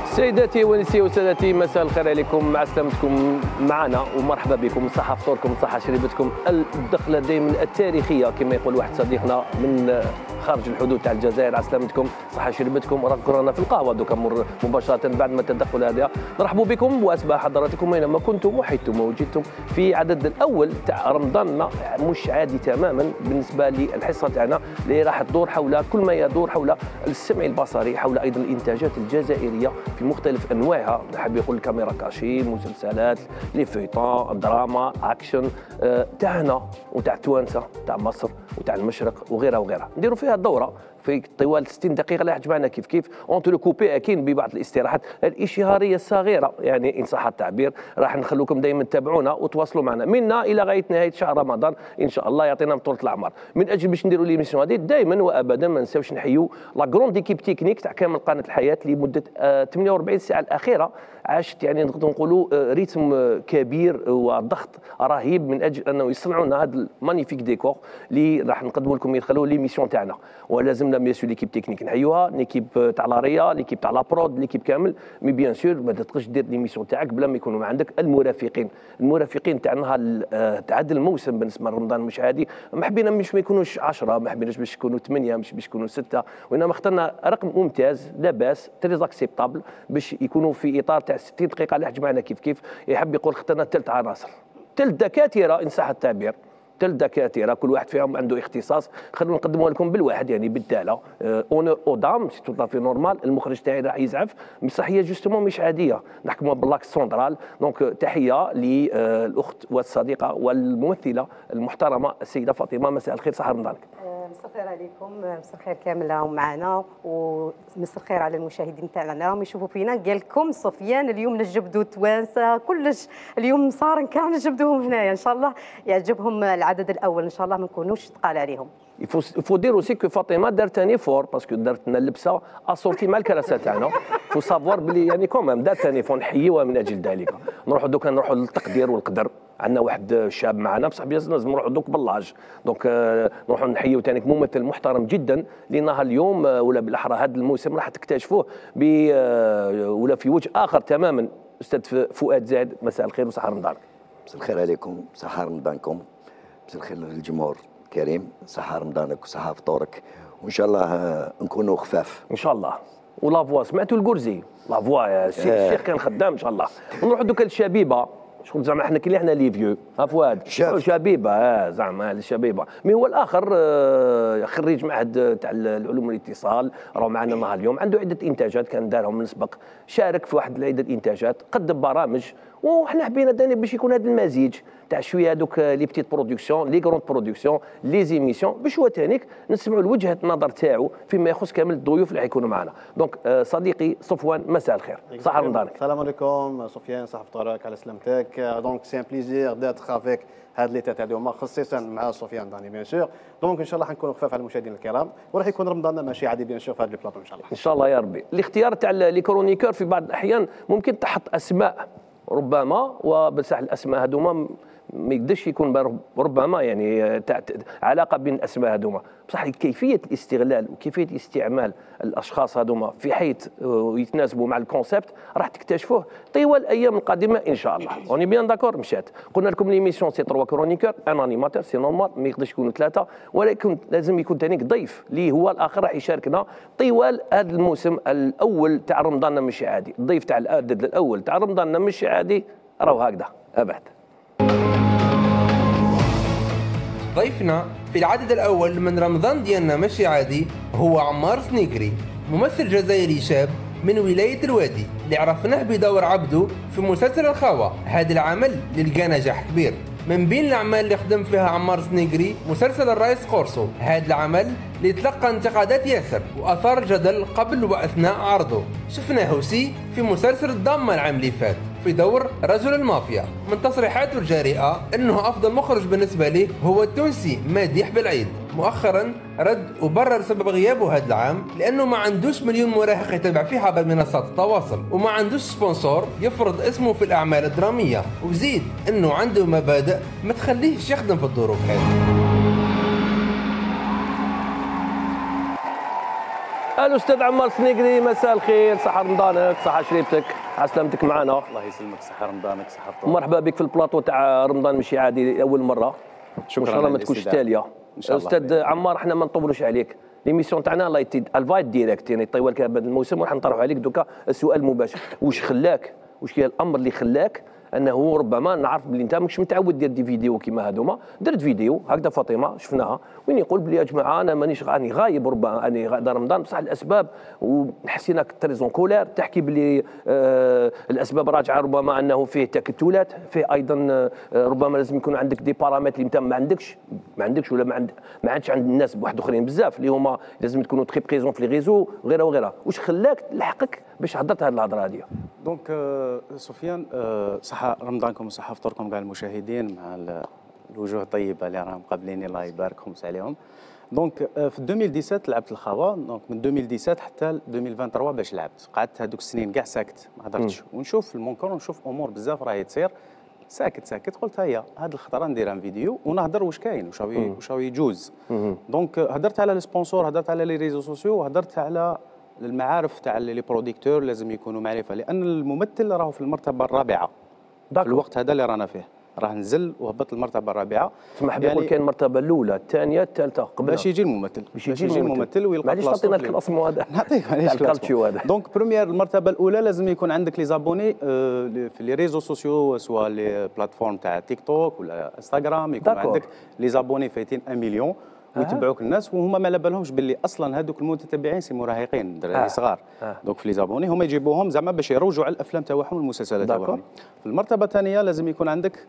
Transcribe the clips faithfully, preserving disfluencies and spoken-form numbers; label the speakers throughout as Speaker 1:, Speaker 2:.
Speaker 1: سيداتي ونسائي وسادتي، مساء الخير عليكم، مع سلامتكم معنا ومرحبا بكم. صحة فطوركم، صحة شريبتكم، الدخلة دائما التاريخية كما يقول واحد صديقنا من خارج الحدود تاع الجزائر. على سلامتكم، صحة شريبتكم، رانا في القهوة دوكا مباشرة بعد ما التدخل هذا. نرحبوا بكم واسمع حضراتكم اينما كنتم وحيثما وجدتم في عدد الاول تاع رمضاننا، مش عادي تماما بالنسبة للحصة تاعنا اللي راح تدور حول كل ما يدور حول السمع البصري، حول ايضا الانتاجات الجزائرية في مختلف انواعها. نحب يقول الكاميرا كاشي، مسلسلات، لي فيطون، الدراما، اكشن أه تاعنا وتاع التوانسه، تاع مصر وتاع المشرق وغيرها وغيرها. نديروا فيها الدوره في طوال ستين دقيقه اللي جمعنا كيف كيف اونتو كوبي، اكيد ببعض الاستراحات الاشهاريه الصغيره يعني ان صح التعبير. راح نخلوكم دائما تتابعونا وتواصلوا معنا منا الى غايه نهايه شهر رمضان ان شاء الله، يعطينا طولة العمر. من اجل باش نديروا ليميسيون هذه دائما وابدا ما نساوش نحيو لا كروند ايكيب تكنيك تاع كامل قناه الحياه لمده آه ثمانية وأربعين ساعه الاخيره. عاشت يعني نقدروا نقولوا آه ريتم كبير وضغط رهيب من اجل انه يصنعوا لنا هذا المانيفيك ديكور اللي راح نقدموا لكم يدخلوا ليميسيون تاعنا. ولازمنا بيان سور ليكيب تكنيك نحيوها، ليكيب تاع لاريا، ليكيب تاع لابرود، ليكيب كامل. مي بيان سور ما تقدرش دير ليميسيون تاعك بلا ما يكونوا عندك المرافقين. المرافقين تاع نهار تاع هذا الموسم بالنسبه لرمضان مش عادي. ما حبينا مش ما يكونوش عشرة، ما حبيناش باش يكونوا ثمانية، مش باش يكونوا ستة، وانما اخترنا رقم ممتاز لا باس تري اكسبتابل باش يكونوا في اطار تاع ستين دقيقه اللي جمعنا كيف كيف. يحب يقول اخترنا ثلاث عناصر، ثلاث دكاتره ان صح التعبير، ثلاث دكاتره كل واحد فيهم عنده اختصاص. خلونا نقدموا لكم بالواحد يعني بالداله. اونور او دام سي تو في نورمال. المخرج تاعي راح يزعف بصح هي جوستومون مش عاديه، نحكموا باللاكس سونترال. دونك تحيه للاخت والصديقه والممثله المحترمه السيده فاطمه. مساء الخير، صحه رمضانك.
Speaker 2: مساء الخير عليكم، مساء الخير كامل راهم معنا، ومساء الخير على المشاهدين تاعنا راهم يشوفوا فينا. قال لكم سفيان اليوم نجبدوا توانسه كلش، اليوم صار كان نجبدوهم هنايا ان شاء الله يعجبهم العدد الاول ان شاء الله، ما نكونوش ثقال عليهم.
Speaker 1: يفو دير اوسي كو فاطمه دارت ثاني فور باسكو دارت لنا اللبسه اسورتي مع الكراسه تاعنا. فو سافوار بلي يعني كومام دارت ثاني فور، نحيوها من اجل ذلك. نروحوا دوكا نروحوا للتقدير والقدر. عندنا واحد شاب معنا بصح لازم نروحوا دوك باللاج. دونك نروحوا نحيوا ثاني ممثل محترم جدا اللي نهار اليوم ولا بالاحرى هذا الموسم راح تكتشفوه ب ولا في وجه اخر تماما. استاذ فؤاد زاد، مساء الخير وصحه رمضانك.
Speaker 3: مساء الخير عليكم، صحه رمضانكم، مساء الخير للجمهور الكريم، صحه رمضانك وصحه فطورك، وان شاء الله نكونوا خفاف
Speaker 1: ان شاء الله. ولا فوا سمعتوا الكرزي لا فوا يا الشيخ كان خدام ان شاء الله. ونروحوا دوكا للشبيبه. شغل زعما احنا كي احنا لي فيو ها فؤاد شبيبه اه زعما الشبيبه. مي هو الاخر آه خريج معهد تاع العلوم والاتصال، راه معنا نهار اليوم. عنده عده انتاجات كان دارهم من سبق، شارك في واحد عده انتاجات، قدم برامج. وحنا حبينا داني باش يكون هذا المزيج تاع شويه هذوك لي بتيت برودكسيون، لي كروند برودكسيون، لي زيميسيون، باش هو تانيك نسمعوا وجهه النظر تاعو فيما يخص كامل الضيوف اللي حيكونوا معنا. دونك آه صديقي صفوان، مساء الخير، صحه رمضانك.
Speaker 4: السلام عليكم صفيان، صحه فطورك على سلامتك. دونك سي ان بليزير داتر افيك هاد ليتا تاع اليوم خصيصا مع سفيان داني بيان سور. دونك ان شاء الله حنكونوا خفاف على المشاهدين الكرام، وراح يكون رمضان ماشي عادي بيان سور في هذا البلاطو ان شاء الله.
Speaker 1: ان شاء الله يا ربي. الاختيار تاع لي كرونيكور في بعض الاحيان ممكن تحط اسماء ربما، وبصح الاسماء هذوما ما يقدرش يكون ربما يعني علاقه بين الاسماء هذوما، بصح كيفيه الاستغلال وكيفيه استعمال الاشخاص هذوما في حيث يتناسبوا مع الكونسيبت راح تكتشفوه طوال الايام القادمه ان شاء الله. اوني بيان داكور. مشات قلنا لكم ليميسيون سي تروا كرونيكور، ان انيماتور سي نورمال ما يقدرش يكونوا ثلاثه، ولكن لازم يكون ثاني ضيف اللي هو الاخر راح يشاركنا طوال هذا الموسم الاول تاع رمضان مش عادي. الضيف تاع العدد الاول تاع رمضان مش عادي راهو هكذا ابعد.
Speaker 5: ضيفنا في العدد الأول من رمضان ديالنا ماشي عادي هو عمار سنيكري، ممثل جزائري شاب من ولاية الوادي اللي عرفناه بدور عبده في مسلسل الخاوة. هذا العمل اللي لقى نجاح كبير. من بين الأعمال اللي خدم فيها عمار سنيكري مسلسل الرئيس قرصو، هذا العمل اللي تلقى انتقادات ياسر وأثار الجدل قبل وأثناء عرضه. شفناه وسي في مسلسل الضامة العام اللي فات في دور رجل المافيا. من تصريحاته الجريئة انه افضل مخرج بالنسبة ليه هو التونسي مادح بالعيد. مؤخرا رد وبرر سبب غيابه هذا العام لانه ما عندوش مليون مراهق يتابع فيه عبر منصات التواصل، وما عندوش سبونسور يفرض اسمه في الاعمال الدرامية، وزيد انه عنده مبادئ ما تخليهش يخدم في الظروف هذه.
Speaker 1: الاستاذ عمار سنيقري، مساء الخير، صحه رمضانك، صحه شريبتك، على سلامتك معنا.
Speaker 6: الله يسلمك، صحه رمضانك، صحه فطورك.
Speaker 1: مرحبا بك في البلاطو تاع رمضان ماشي عادي اول مره،
Speaker 6: شكرا.
Speaker 1: ان شاء الله ما تكونش تاليه. استاذ عمار احنا ما نطولوش عليك، ليميسيون تاعنا الله يتي الفايت ديريكت، يعني طوال هذا الموسم وراح نطرحوا عليك دوكا السؤال المباشر. واش خلاك، واش هي الامر اللي خلاك انه ربما نعرف بلي انت ماكش متعود دير دي فيديو كيما هذوما، درت فيديو هكذا فاطمه شفناها وين يقول بلي يا جماعه انا مانيش راني غايب ربما اني غادا رمضان بصح الاسباب وحسيناك تريزون كولير تحكي بلي آه الاسباب راجعه ربما انه فيه تكتلات، فيه ايضا آه ربما لازم يكون عندك دي بارامتر اللي انت ما عندكش ما عندكش ولا ما عند ما عندش عند الناس بواحد اخرين بزاف اللي هما لازم تكونوا تري بريزون في لي ريزو وغيرها وغيرها. واش خلاك لحقك باش هضرت هذه الهضره هذه؟
Speaker 6: دونك سفيان، صحه رمضانكم وصحه فطوركم كاع المشاهدين مع الوجوه الطيبه اللي راهم مقابليني، الله يبارك خمس عليهم. دونك في ألفين وسبعطاش لعبت الخوا، دونك من ألفين وسبعطاش حتى ألفين وثلاثة باش لعبت، قعدت هذوك السنين كاع ساكت ما هضرتش ونشوف المونكور ونشوف امور بزاف راهي تصير ساكت ساكت. قلت هيا هذه الخطره نديرها فيديو ونهضر واش كاين واش راهي واش راهي يجوز. دونك هضرت على السبونسور، هضرت على لي ريزو سوسيو، هضرت على المعارف تاع لي بروديكتور لازم يكونوا معرفه، لان الممثل راهو في المرتبه الرابعه في الوقت هذا اللي رانا فيه، راه نزل وهبط المرتبه الرابعه.
Speaker 1: تسمح لي نقول كاين المرتبه الاولى الثانيه الثالثه قبل
Speaker 6: باش يجي الممثل،
Speaker 1: باش يجي الممثل
Speaker 6: ويلقى
Speaker 1: معليش تعطينا الكلاسمو هذا
Speaker 6: نعطيك
Speaker 1: الكالتشيو هذا.
Speaker 6: دونك بروميير المرتبه الاولى لازم يكون عندك لي زابوني في لي ريزو سوسيو، سواء لي بلاتفورم تاع تيك توك ولا انستغرام، يكون عندك لي زابوني فايتين واحد مليون ويتبعوك الناس وهما ما على بالهمش باللي اصلا هذوك المتتبعين سي مراهقين دراري صغار. آه. دونك في لي زابوني هما يجيبوهم زعما باش يروجوا على الافلام تاعهم والمسلسلات تاعهم. في المرتبه الثانيه لازم يكون عندك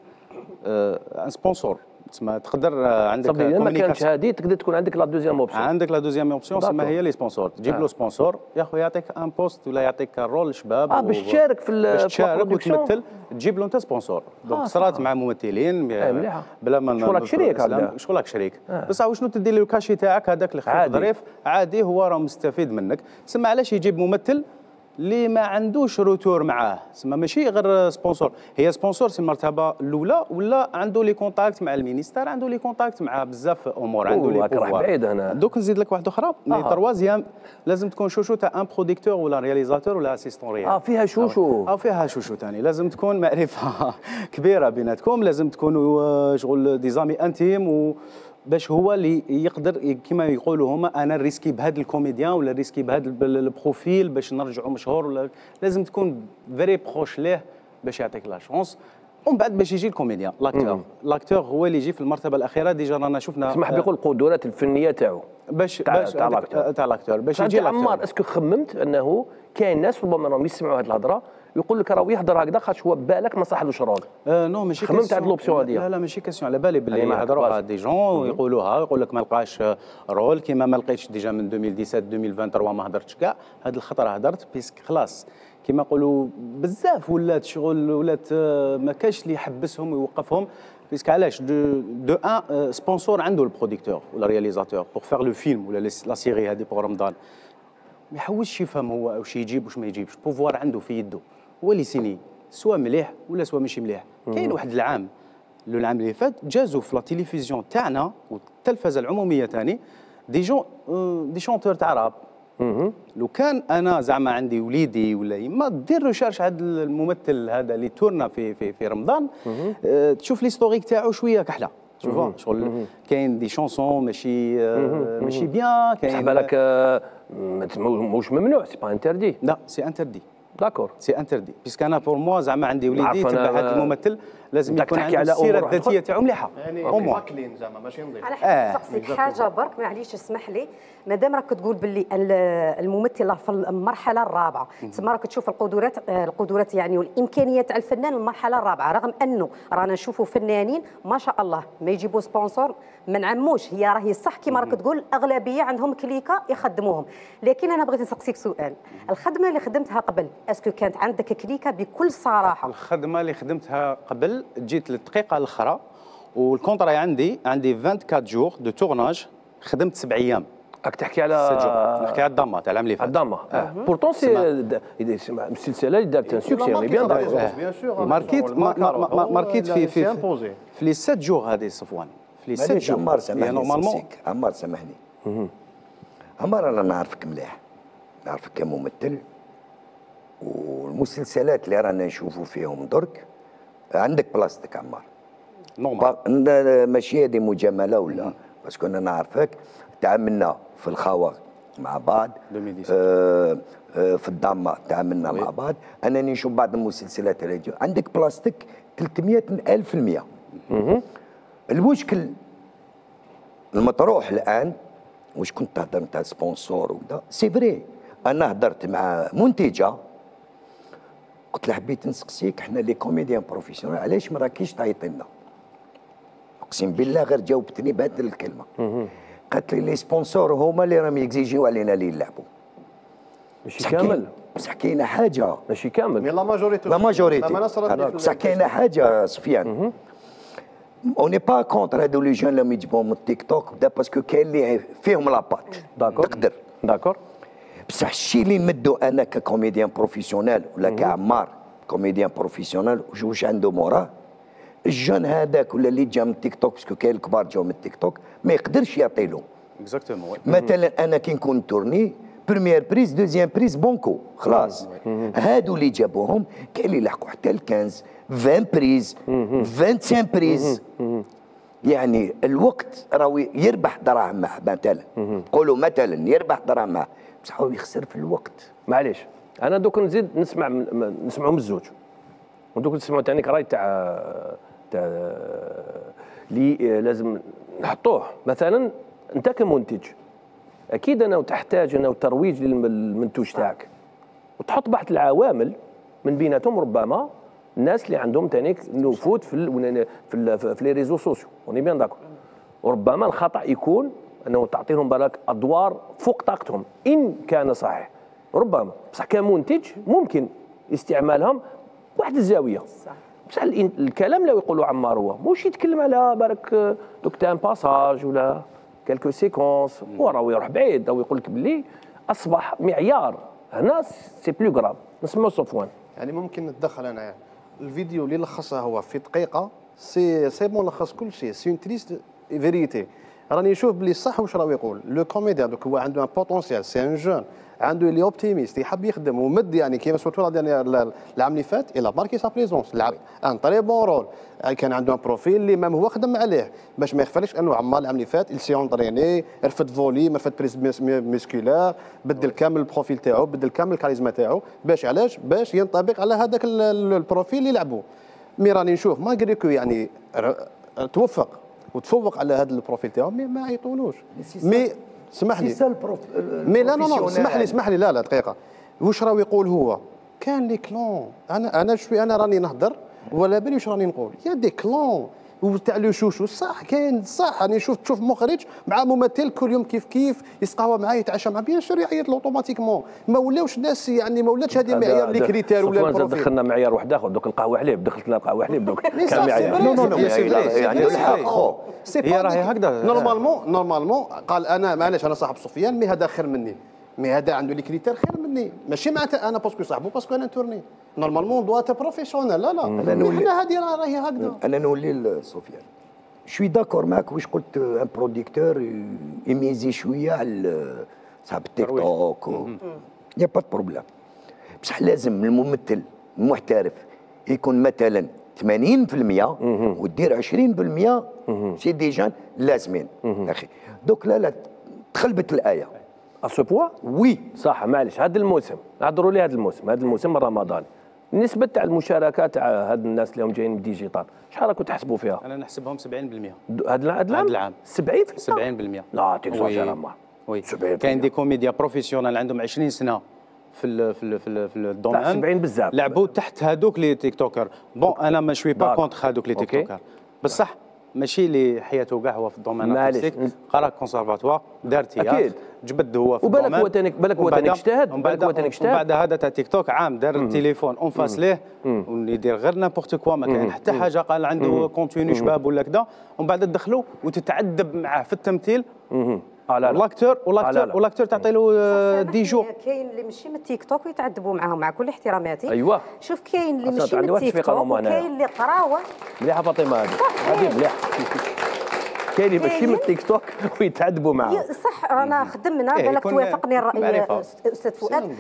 Speaker 6: ان سبونسور، تسمى تقدر عندك
Speaker 1: صافي ما كانش هذه تقدر تكون عندك لا دوزيام اوبسيون،
Speaker 6: عندك لا دوزيام اوبسيون تسمى هي لي سبونسور، تجيب له سبونسور يا خويا يعطيك ان بوست ولا يعطيك رول شباب
Speaker 1: اه باش تشارك في
Speaker 6: باش تشارك وتمثل، تجيب له انت سبونسور. دونك صرات مع ممثلين بلا ما
Speaker 1: شغلك شريك هذا
Speaker 6: شغلك شريك بصح وشنو تدير له الكاشي تاعك هذاك اللي خفيف ظريف عادي، هو راه مستفيد منك. سما علاش يجيب ممثل اللي ما عندوش روتور معاه، سما ماشي غير سبونسور، هي سبونسور سي المرتبه الاولى ولا عنده لي كونتاكت مع المينيستير، عنده لي كونتاكت مع بزاف امور، عنده لي
Speaker 1: بوفوار بعيد. انا
Speaker 6: دوك نزيد لك واحده اخرى لي تروازيام، لازم تكون شوشو تاع ان بروديكتور ولا رياليزاتور ولا اسيستون ريال.
Speaker 1: اه فيها شوشو
Speaker 6: اه فيها شوشو ثاني، لازم تكون معرفه كبيره بيناتكم، لازم تكونوا شغل دي زامي انتيم و باش هو اللي يقدر كما يقولوا هما انا ريسكي بهذا الكوميديان ولا ريسكي بهذا البروفيل باش نرجعوا مشهور، ولا لازم تكون فيري بروش ليه باش يعطيك لا شونس. ومن بعد باش يجي الكوميديان لاكتور، لاكتور هو اللي يجي في المرتبه الاخيره. ديجا رانا شفنا
Speaker 1: اسمح لي نقول القدرات الفنيه تاعو
Speaker 6: باش باش تاع لاكتور تاع لاكتور باش يجي لاكتور.
Speaker 1: عمار اسكو خممت انه كاين ناس ربما راهم يسمعوا هذه الهضره يقول لك راه يهضر هكذا خاطر هو بالك ما صحلوش راجل؟
Speaker 6: آه نو ماشي
Speaker 1: خممت هذه الاوبسيون هذه؟
Speaker 6: لا لا ماشي كاسيون، على بالي باللي يهضروها دي جون ويقولوها، يقول لك ما لقاش رول كيما ما لقيتش ديجا من ألفين وسبعطاش ألفين وثلاثة ما هضرتش كاع. هذه الخطره هضرت بيسك خلاص كيما نقولوا بزاف ولات شغل ولات ما كاش اللي يحبسهم ويوقفهم. بيسك علاش دو دو ان سبونسور عنده البروديكتور ولا رياليزاتور بور فير لو فيلم ولا لا سيري هذه بور رمضان، ما يحوسش يفهم هو واش يجيب واش ما يجيبش، بوفوار عنده في يده هو اللي سيني سواء مليح ولا سواء ماشي مليح. كاين واحد العام لو العام اللي فات جازوا في لا تيليفزيون تاعنا والتلفزه العموميه ثاني دي جون دي شونتور تاع راب. لو كان انا زعما عندي وليدي ولا يما دير ريشيرش هذا الممثل هذا اللي تورنا في في في رمضان، أه تشوف ليستوريك تاعو شويه كحله، شوف شغل كاين دي شونسون ماشي أه ماشي بيان، كاين
Speaker 1: صح بالك أه موش ممنوع، سي با انتردي.
Speaker 6: لا سي انتردي
Speaker 1: داكور
Speaker 6: سي انتردي بيسك انا بور موا زعما عندي وليدي تبع هذا الممثل لازم يكون عنده السيره الذاتيه تاعو مليحه،
Speaker 4: يعني ماكلين زعما ماشي نظيف.
Speaker 2: انا حاب نسقسيك حاجه برك معليش اسمح لي، مادام راك تقول باللي الممثل في المرحله الرابعه تسمى راك تشوف القدرات القدرات يعني والامكانيات تاع الفنان المرحله الرابعه، رغم انه رانا نشوفوا فنانين ما شاء الله ما يجيبوا سبونسور ما نعموش، هي راهي صح كيما راك تقول اغلبيه عندهم كليكه يخدموهم، لكن انا بغيت نسقسيك سؤال، الخدمه اللي خدمتها قبل اسكو كانت عندك كليكه بكل صراحه؟
Speaker 6: الخدمه اللي خدمتها قبل جيت للدقيقه الاخرى والكونترا عندي عندي أربعة وعشرين جور دو تورناج، خدمت سبع ايام.
Speaker 1: راك تحكي على
Speaker 6: نحكي على الضامه تاع العام اللي فات.
Speaker 1: الضامه بورتون سي السلسله اللي دارت ان سوكسي مي بيان
Speaker 4: بيان سور
Speaker 6: ماركيت ماركيت في في في لي سبع جور هذه صفوان في لي سبع جور.
Speaker 3: عمار سامحني عمار سامحني عمار انا نعرفك مليح نعرفك كممثل، والمسلسلات اللي رانا نشوفوا فيهم درك عندك بلاصتك عمار. نورمال ماشي هذه مجامله ولا، باسكو انا نعرفك تعاملنا في الخوا مع بعض، آه آه في الدراما تعاملنا مع بعض، انا نشوف بعض المسلسلات اللي عندك بلاصتك ثلاثمية ألف في المية. المشكل المطروح الان واش كنت تهضر نتاع سبونسور وكذا، سي فري انا هضرت مع منتجه قلت لها حبيت نسقسيك احنا لي كوميديان بروفيسيونيل علاش ما راكيش تعيطي لنا؟ اقسم بالله غير جاوبتني بهذه الكلمه. قالت لي لي سبونسور هما اللي راهم يكزيجيو علينا اللي نلعبوا.
Speaker 1: ماشي كامل،
Speaker 3: بصح كاينه حاجه
Speaker 1: ماشي كامل،
Speaker 4: مي لا ماجوريتي
Speaker 3: لا ماجوريتي بصح كاينه حاجه سفيان. اوني با كونتر هادو لي جون اللي يجيبوهم من التيك توك بدا باسكو كاين اللي فيهم لاباط تقدر
Speaker 1: داكور،
Speaker 3: بصح الشيء اللي نمدو انا ككوميديان بروفيسيونيل ولا كعمار كوميديان بروفيسيونيل واش عنده موراه الجون هذاك ولا اللي جا من التيك توك، باسكو كاين الكبار جاو من التيك توك ما يقدرش يعطي له.
Speaker 6: اكزاكتومون.
Speaker 3: مثلا انا كي نكون تورني بروميير بريز دوزيام بريز بونكو خلاص. هادو اللي جابوهم كاين اللي لحقوا حتى ل خمسة عشرين بريز خمسة وعشرين بريز. يعني الوقت راهو يربح دراهم معه، مثلا نقولوا مثلا يربح دراهم معه، بصح هو يخسر في الوقت.
Speaker 1: معليش انا دوك نزيد نسمع نسمعوا من الزوج، ودوك نسمعوا ثاني راي تاع تاع اللي لازم نحطوه. مثلا انت كمنتج اكيد انا تحتاج انا ترويج للمنتوج تاعك، وتحط بعض العوامل من بيناتهم ربما الناس اللي عندهم ثاني نفوذ في ال في ال في لي ريزو سوسيو، اوني بيان داكور. وربما الخطا يكون انه تعطيهم بالك ادوار فوق طاقتهم ان كان صحيح، ربما بصح كمنتج ممكن استعمالهم واحد الزاويه. بصح الكلام اللي يقولوا عمار هو موش يتكلم على بالك دوك تاع باساج ولا كالكو سيكونس، هو راهو يروح بعيد او يقول لك باللي اصبح معيار هنا سي بلو غراف. نسمعوا صفوان.
Speaker 4: يعني ممكن نتدخل انا يعني. الفيديو اللي لخصها هو في دقيقه سي سي بون لخص كل شيء، سي اون تريست فيريتي. راني نشوف بلي صح واش راه يقول لو كوميديان، دوك هو عنده ان بوتونسيال، سي ان جون عنده اللي اوبتيميست يحب يخدم ومد، يعني كيما سورتو العام اللي فات الى ماركي سا بريزونس، لعب ان تري بون رول، كان عنده ان بروفيل اللي مام هو خدم عليه باش ما يخفالش انه عمار العام اللي فات سي اونطريني، رفد فوليم، رفد بريز ميسكولار، بدل كامل البروفيل تاعو، بدل كامل الكاريزما تاعو، باش علاش؟ باش ينطبق على هذاك البروفيل اللي لعبوه. مي راني نشوف ما كو يعني توفق وتفوق على هذا البروفيل تاعو، مي ما عيطولوش. مي اسمح لي مي لا نو اسمح لي اسمح لي لا لا دقيقه، واش راهو يقول هو؟ كان لي كلون، انا انا شوي انا راني نهضر ولا بالي واش راني نقول، يا دي كلون وتاع لو شوشو صح كاين صح. راني شفت تشوف مخرج مع ممثل كل يوم كيف كيف يسقهوى معاه يتعشى معاه، بيان سور يعيط له اوتوماتيكمون. ما ولاوش الناس يعني ما ولاتش هذه معيار لي كريتير ولا البروفيل.
Speaker 1: دخلنا معيار واحد اخر، دوك القهوه حليب، دخلت لنا القهوه حليب دوك
Speaker 4: كان معيار.
Speaker 3: نو نو نو يعني الحق
Speaker 6: هي راهي هكذا.
Speaker 4: نورمالمون نورمالمون قال انا معليش انا صاحب سفيان، مي هذا خير مني، مي هذا عنده لي كريتير خير مني، ماشي معناتها انا باسكو صاحبو باسكو انا نتورني. نورمالمون دوا تي بروفيسيونيل. لا لا احنا هذه راهي هكذا.
Speaker 3: انا نولي لسفيان شوي داكور معك واش قلت، ان بروديكتور يميزي شويه على صاحب التيك توك يا با بروبليم، بصح لازم الممثل المحترف يكون مثلا ثمانين بالمية ودير عشرين بالمية سي دي جان لازمين اخي. دوك لا لا تخلبت الايه
Speaker 1: اسو بوا
Speaker 3: وي
Speaker 1: صح. معليش هذا الموسم نهضروا لي هذا الموسم هذا الموسم الرمضاني، النسبه تاع المشاركه تاع هاد الناس اللي هم جايين من الديجيتال شحال راكم تحسبوا فيها؟
Speaker 6: انا نحسبهم سبعين بالمية
Speaker 1: هذا هذا العام
Speaker 6: سبعين بالمية سبعين بالمية.
Speaker 1: لا تكزاجير عمار.
Speaker 6: وي كاين دي كوميديا بروفيسيونال عندهم عشرين سنه في ال في ال في, ال في الدومين،
Speaker 1: سبعين بزاف
Speaker 6: لعبوا تحت هذوك لي تيك توكر. بون انا ما شوي با كونتر هذوك لي تيك توكر، بصح ماشي اللي حياته كاع هو في الدومين ارتستيك، قرا كونسيرفاتوار، دار تياتر، جبد هو في الدومين،
Speaker 1: وبالك هو تانيك بالك هو تانيك اجتهد، بالك هو تانيك اجتهد.
Speaker 6: وبعد هذا تاع تيك توك عام دار التليفون اون فاس ليه ويدير غير نابورت كوا، ما كاين حتى حاجه قال عنده كونتيني شباب ولا كذا، ومن بعد تدخلوا وتتعذب معاه في التمثيل. والاكتور والاكتور والاكتور تعطي له دي جور.
Speaker 2: كاين اللي ماشي من التيك توك ويتعذبوا معاهم مع كل احتراماتي.
Speaker 1: ايوه
Speaker 2: شوف كاين اللي ماشي من التيك توك وكاين اللي قراوه
Speaker 1: مليحه فاطمه هذه هذه مليحه. كاينين ماشي من التيك توك ويتعذبوا معاه.
Speaker 2: صح رانا خدمنا بالك توافقني الراي استاذ فؤاد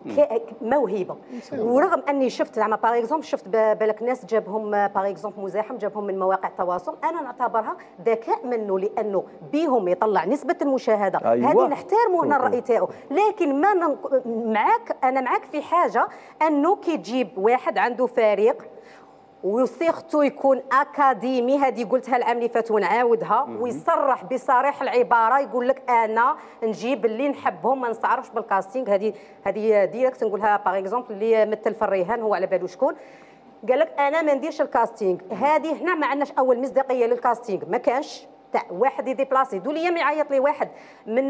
Speaker 2: موهبه. ورغم اني شفت زعما باغ اكزومبل شفت بالك ناس جابهم باغ اكزومبل مزاحم جابهم من مواقع التواصل، انا نعتبرها ذكاء منه لانه بيهم يطلع نسبه المشاهده.
Speaker 1: أيوة.
Speaker 2: هذه نحترموا هنا الراي تاعو، لكن ما نن... معاك انا معاك في حاجه انه كي تجيب واحد عنده فريق وسيختو يكون اكاديمي، هذه قلتها العام اللي فات ونعاودها، ويصرح بصريح العباره يقول لك انا نجيب اللي نحبهم ما نستعرفش بالكاستينغ. هذه هذه ديريكت نقولها باغ اكزومبل اللي مثل في الرهان هو على بالو شكون قال لك انا ما نديرش الكاستينغ. هذه هنا ما عندناش اول مصداقيه للكاستينغ، ما كانش تاع واحد يديبلاسي. دول ايام يعيط لي واحد من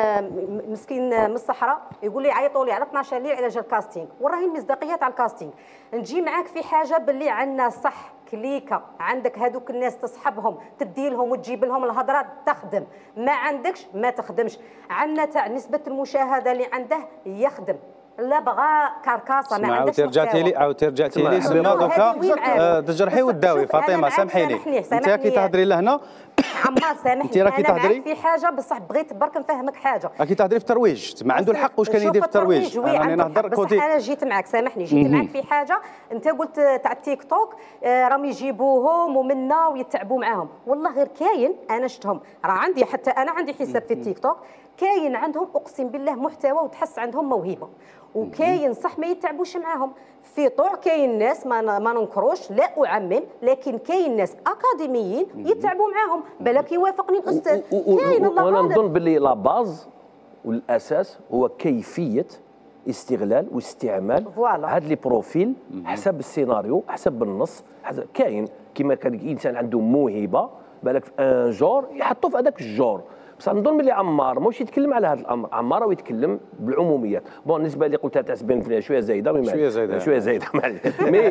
Speaker 2: مسكين من الصحراء يقول لي عيطوا لي على اثناش ليل على جا الكاستينغ، وراهي المصداقيه تاع الكاستينغ. نجي معاك في حاجه باللي عندنا صح كليكه، عندك هذوك الناس تصحبهم تدي لهم وتجيب لهم الهضره تخدم، ما عندكش ما تخدمش. عندنا تاع نسبه المشاهده اللي عنده يخدم، لا بغى كاركاسه ما عندكش.
Speaker 6: عاود رجعتي لي عاود رجعتي لي سما دوكا تجرحي وتداوي. فاطمه سامحيني انت كي تهضري لهنا
Speaker 2: عمار سامحني انا معاك في حاجه بصح بغيت برك نفهمك حاجه.
Speaker 6: كي تهضري في الترويج ما عنده الحق واش كان يدير في الترويج.
Speaker 2: انا نهضر كوتي انا جيت معاك سامحني جيت معاك في حاجه. انت قلت تاع التيك توك راهم يجيبوهم ومنا ويتعبوا معاهم، والله غير كاين انا شفتهم راه عندي حتى انا عندي حساب في التيك توك كاين عندهم اقسم بالله محتوى وتحس عندهم موهبه، وكاين صح ما يتعبوش معاهم في طوع. كاين ناس ما ما ننكروش لا اعمم، لكن كاين ناس اكاديميين يتعبوا معاهم. بالك يوافقني الاستاذ كاين الله
Speaker 1: وانا نظن باللي لا باز والاساس هو كيفيه استغلال واستعمال هاد لي بروفيل حسب السيناريو حسب النص حسب. كاين كيما كان انسان عنده موهبه بالك في ان جور يحطوه في هذاك الجور. بصح نظن بلي عمار ماهوش يتكلم على هذا الامر، عمار راه يتكلم بالعموميات. بون بالنسبه لي قلتها تاع سبان شويه زايده
Speaker 6: شويه زايده
Speaker 1: شويه زايده مي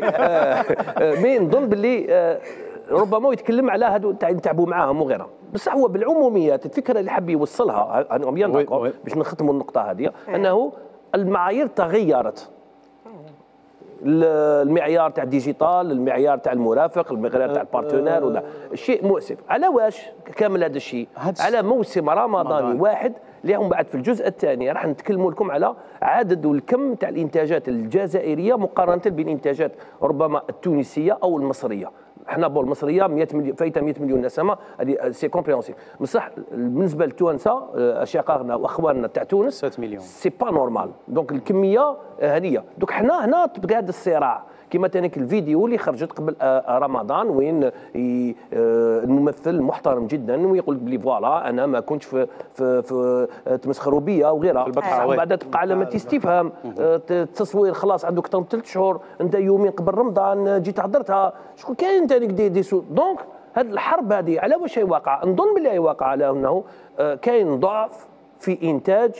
Speaker 1: مي نظن باللي ربما يتكلم على هادو تاع يتعبوا معاهم وغيرها، بصح هو بالعموميات الفكره اللي حاب يوصلها انا بيان داكور باش نختموا النقطه هذه انه المعايير تغيرت. المعيار تاع الديجيتال، المعيار تاع المرافق، المعيار تاع البارتنير ولا شيء مؤسف. على واش كامل هذا الشيء؟ على موسم رمضاني واحد اللي هم بعد في الجزء الثاني راح نتكلموا لكم على عدد والكم تاع الانتاجات الجزائريه مقارنه بالانتاجات ربما التونسيه او المصريه. احنا بون المصريه مئة مليون فايته مئة مليون نسمه هذه سي كومبريونسيف، بصح بالنسبه للتوانسه اشقائنا واخواننا تاع تونس
Speaker 6: ستة مليون
Speaker 1: سي با نورمال. دونك الكميه هذه دوك حنا هنا تبقى هذا الصراع كما تانيك الفيديو اللي خرجت قبل رمضان وين الممثل المحترم جدا ويقول بلي فوالا انا ما كنتش في في, في تمسخروا بيا وغيرها. بعد تبقى علامه استفهام. التصوير خلاص عنده اكثر من ثلاث شهور، انت يومين قبل رمضان جيت حضرتها شكون كاين تانيك دي, دي سو. دونك هذه الحرب هذه على واش يواقع؟ نظن باللي يواقع على انه كاين ضعف في انتاج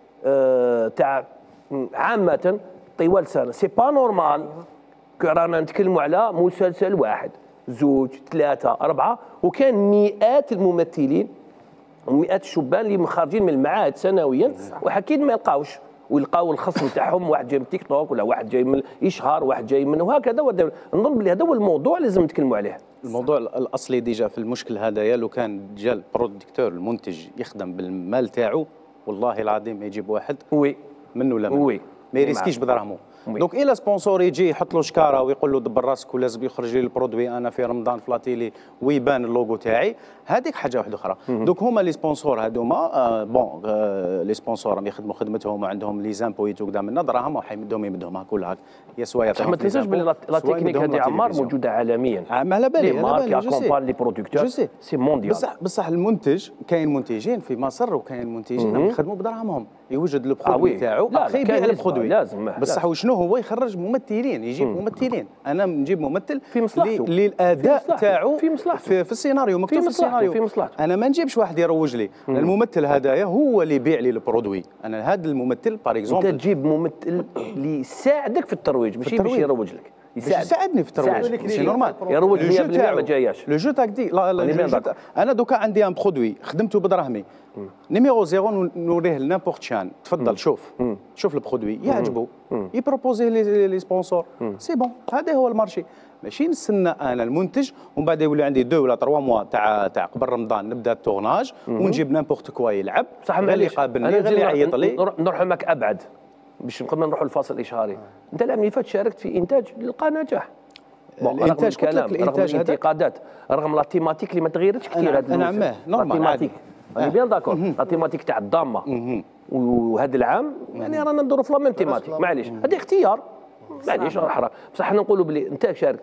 Speaker 1: تاع عامه طوال سنه. سي با نورمال رانا نتكلموا على مسلسل واحد زوج ثلاثة أربعة وكان مئات الممثلين ومئات الشبان اللي خارجين من المعاهد سنويا وأكيد ما يلقاوش ويلقاو الخصم تاعهم واحد جاي من تيك توك ولا واحد جاي من إشهار واحد جاي من وهكذا. نظن بلي هذا هو الموضوع لازم نتكلموا عليه.
Speaker 6: الموضوع الاصلي ديجا في المشكل هذايا لو كان جا البروديكتور المنتج يخدم بالمال تاعو والله العظيم ما يجيب واحد
Speaker 1: وي
Speaker 6: منه لا منه
Speaker 1: وي
Speaker 6: ما يريسكيش بدراهمو. دونك الى سبونسور يجي يحط له شكاره ويقول له دبر راسك ولازم يخرج لي البرودوي انا في رمضان في لاتيلي ويبان اللوغو تاعي، هذيك حاجه واحده اخرى. دونك هما لي سبونسور هذوما آه بون آه لي سبونسور راهم يخدموا خدمتهم وعندهم لي زامبويت وكذا من دراهم وحيمدهم يمدهم هكول هاك يا سوايا.
Speaker 1: ما تنساش بلي لا تكنيك هذه عمار موجوده عالميا.
Speaker 6: على بالي على بالي
Speaker 1: جو سي لي برودكتور سي مونديال.
Speaker 6: بصح بصح المنتج كاين منتجين في مصر وكاين منتجين يخدموا بدراهمهم يوجد البرودوي تاعو اخي يبيع البرودوي
Speaker 1: لازم.
Speaker 6: بصح وشنو هو يخرج ممثلين يجيب مم. ممثلين. انا نجيب ممثل
Speaker 1: في مصلحته
Speaker 6: للاداء تاعو
Speaker 1: في مصلحته
Speaker 6: في, في السيناريو مكتوب في, في السيناريو
Speaker 1: في مصلحته.
Speaker 6: انا ما نجيبش واحد يروج لي. الممثل هذايا هو اللي يبيع لي البرودوي. انا هذا الممثل باغ اكزومبل
Speaker 1: انت تجيب ممثل اللي يساعدك في الترويج ماشي باش يروج لك. يساعد
Speaker 6: يساعدني في الترويج سي نورمال
Speaker 1: يروج مية بالمية ما جاياش
Speaker 6: لو جو تاكتيك انا دوكا عندي ان برودوي خدمته بدراهمي نيميرو زيرو نوريه لنابورت شان تفضل شوف شوف البرودوي يعجبو يبروبوزي لي سبونسور سي بون هذا هو المارشي ماشي نستنى انا المنتج ومن بعد يولي عندي دو ولا تروا موا تاع تاع قبل رمضان نبدا التورناج ونجيب نامبورت كوا يلعب
Speaker 1: صح
Speaker 6: غير اللي يقابلني غير اللي يعيط لي
Speaker 1: نروح معك ابعد باش قبل ما نروحوا للفاصل الاشهاري انت العام اللي فات شاركت في انتاج لقى نجاح
Speaker 6: الانتاج
Speaker 1: كلام رغم الانتقادات رغم لا تيماتيك اللي ما تغيرتش كثير هذا
Speaker 6: نعم نورمال
Speaker 1: انا بيان داكور لا تيماتيك تاع الضامه وهذا العام يعني رانا ندوروا في لا ميم تيماتيك معليش هذا اختيار معليش راح بصح حنا نقولوا بلي انت شاركت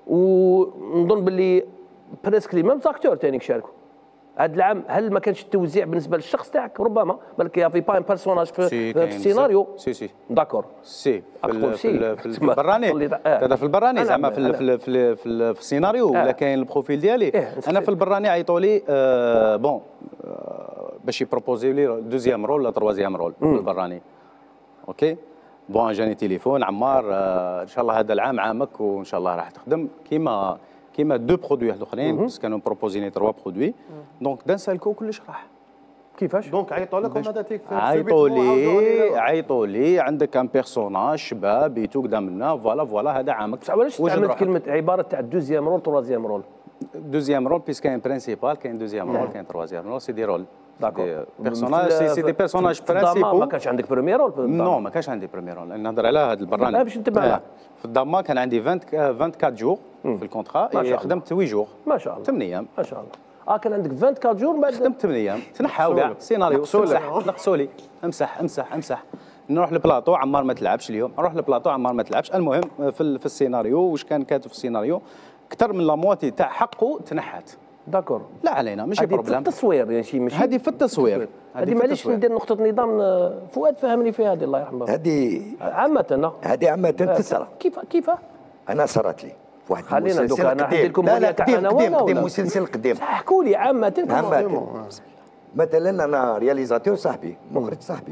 Speaker 1: ونظن باللي بريسك لي ميم زاكتور ثاني شاركوا هذا العام. هل ما كانش التوزيع بالنسبه للشخص تاعك ربما بالك يا في با ان بيرسوناج في, في السيناريو
Speaker 6: سي سي
Speaker 1: داكور
Speaker 6: سي في, في, في البراني هذا في البراني زعما في في في, في, في السيناريو ولا كاين البروفيل ديالي انا في البراني عيطوا لي آه بون آه باش يبروبوزيو لي دوزيام رول ولا تروازيام رول في البراني اوكي بون جاني تليفون عمار آه ان شاء الله هذا العام عامك وان شاء الله راح تخدم كيما كيما دو برودوي اخرين بس كانوا بروبوزيني تروا برودوي دونك دان سالكو كلش راح
Speaker 1: كيفاش
Speaker 4: دونك عيطوا لكم هذا تيك
Speaker 6: عيطوا لي عيطوا لي عندك ان بيرسوناج شباب يتو قدامنا فوالا فوالا هذا عامك
Speaker 1: بصح علاش استعملت كلمه عباره تاع دوزيام رول تروازيام رول
Speaker 6: دوزيام رول بيس كاين برينسيبال كاين دوزيام رول كاين تروازيام رول سي دي رول داكور بيرسوناج سي سي دي بيرسوناج برينسيبال
Speaker 1: ما كانش عندك بريمير رول
Speaker 6: نو ما كانش عندي بريمير رول نهضر على هذا البراني
Speaker 1: باش نتبع
Speaker 6: في الضامه كان عندي أربعة وعشرين جور في الكونترا خدمت ثمانية جور
Speaker 1: ما شاء الله
Speaker 6: ثمانية ايام
Speaker 1: ما شاء الله اه كان عندك أربعة وعشرين جور بعد
Speaker 6: خدمت ثمانية ايام تنحاو كاع سيناريو امسح نقصوا لي امسح امسح امسح نروح للبلاطو عمار ما تلعبش اليوم نروح للبلاطو عمار ما تلعبش المهم في, في السيناريو واش كان كاتب في السيناريو اكثر من لامواتي تاع حقه تنحات
Speaker 1: داكور
Speaker 6: لا علينا ماشي بروبليم
Speaker 1: هذه في التصوير يعني شي ماشي
Speaker 6: هذه في التصوير
Speaker 1: هذه معليش ندير نقطه نظام فؤاد فهمني في هذه الله يرحمه
Speaker 3: هذه
Speaker 1: عامه
Speaker 3: هذه عامه تصرى
Speaker 1: كيف كيف
Speaker 3: انا صارت لي واحد
Speaker 1: خلينا دوكا انا حندير لكم
Speaker 3: لا لا قديم قديم قديم مسلسل قديم
Speaker 1: احكوا لي عامه
Speaker 3: عامه مثلا انا رياليزاتور صاحبي مخرج صاحبي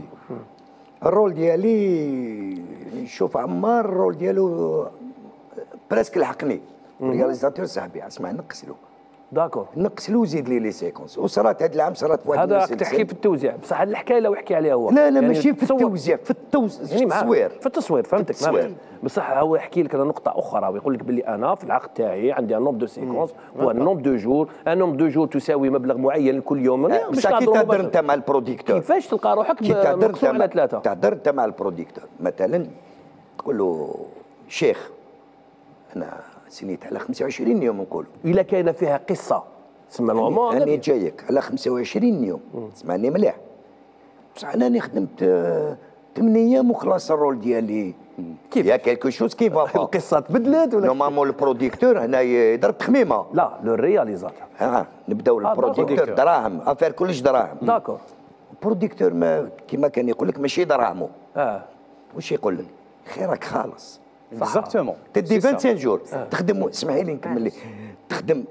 Speaker 3: الرول ديالي نشوف عمار الرول ديالو بريسك لحقني رياليزاتور صاحبي اسمع نقص له
Speaker 1: داكور
Speaker 3: نقص له وزيد لي لي سيكونس وصارت هذا العام صارت في واحد
Speaker 1: هذا تحكي في التوزيع بصح الحكايه لو يحكي عليها هو
Speaker 3: لا لا يعني ماشي في التوزيع في التصوير
Speaker 1: في التصوير فهمتك فهمتك بصح هو يحكي لك نقطه اخرى ويقول لك باللي انا في العقد تاعي عندي ان نومبر دو سيكونس هو ان نومبر دو جور ان نومبر دو جور تساوي مبلغ معين كل يوم
Speaker 3: بصح كي تهضر انت مع البروديكتور
Speaker 1: كيفاش تلقى روحك مقسوم على ثلاثه
Speaker 3: تهضر انت مع البروديكتور مثلا تقول له شيخ انا سنيت على خمسة وعشرين يوم نقول
Speaker 1: الا كاين فيها قصه تسمى الرومان
Speaker 3: انا جايك على خمسة وعشرين يوم اسمعني مليح بصح انا خدمت ثمانية ايام وخلاص الرول ديالي كيف يا كيلكو شوز كيف
Speaker 1: القصه تبدلت ولا
Speaker 3: نورمالمون البروديكتور هنا يضرب تخميمه
Speaker 1: لا لو رياليزاتور
Speaker 3: اه نبداو البروديكتور دراهم افير كلش دراهم
Speaker 1: داكور
Speaker 3: البروديكتور ما كيما كان يقول لك ماشي دراهمو
Speaker 1: اه
Speaker 3: واش يقول لك خيرك خالص
Speaker 6: اكزاكتومون
Speaker 3: تدي خمسة وعشرين جور تخدم اسمحي لي نكمل لي تخدم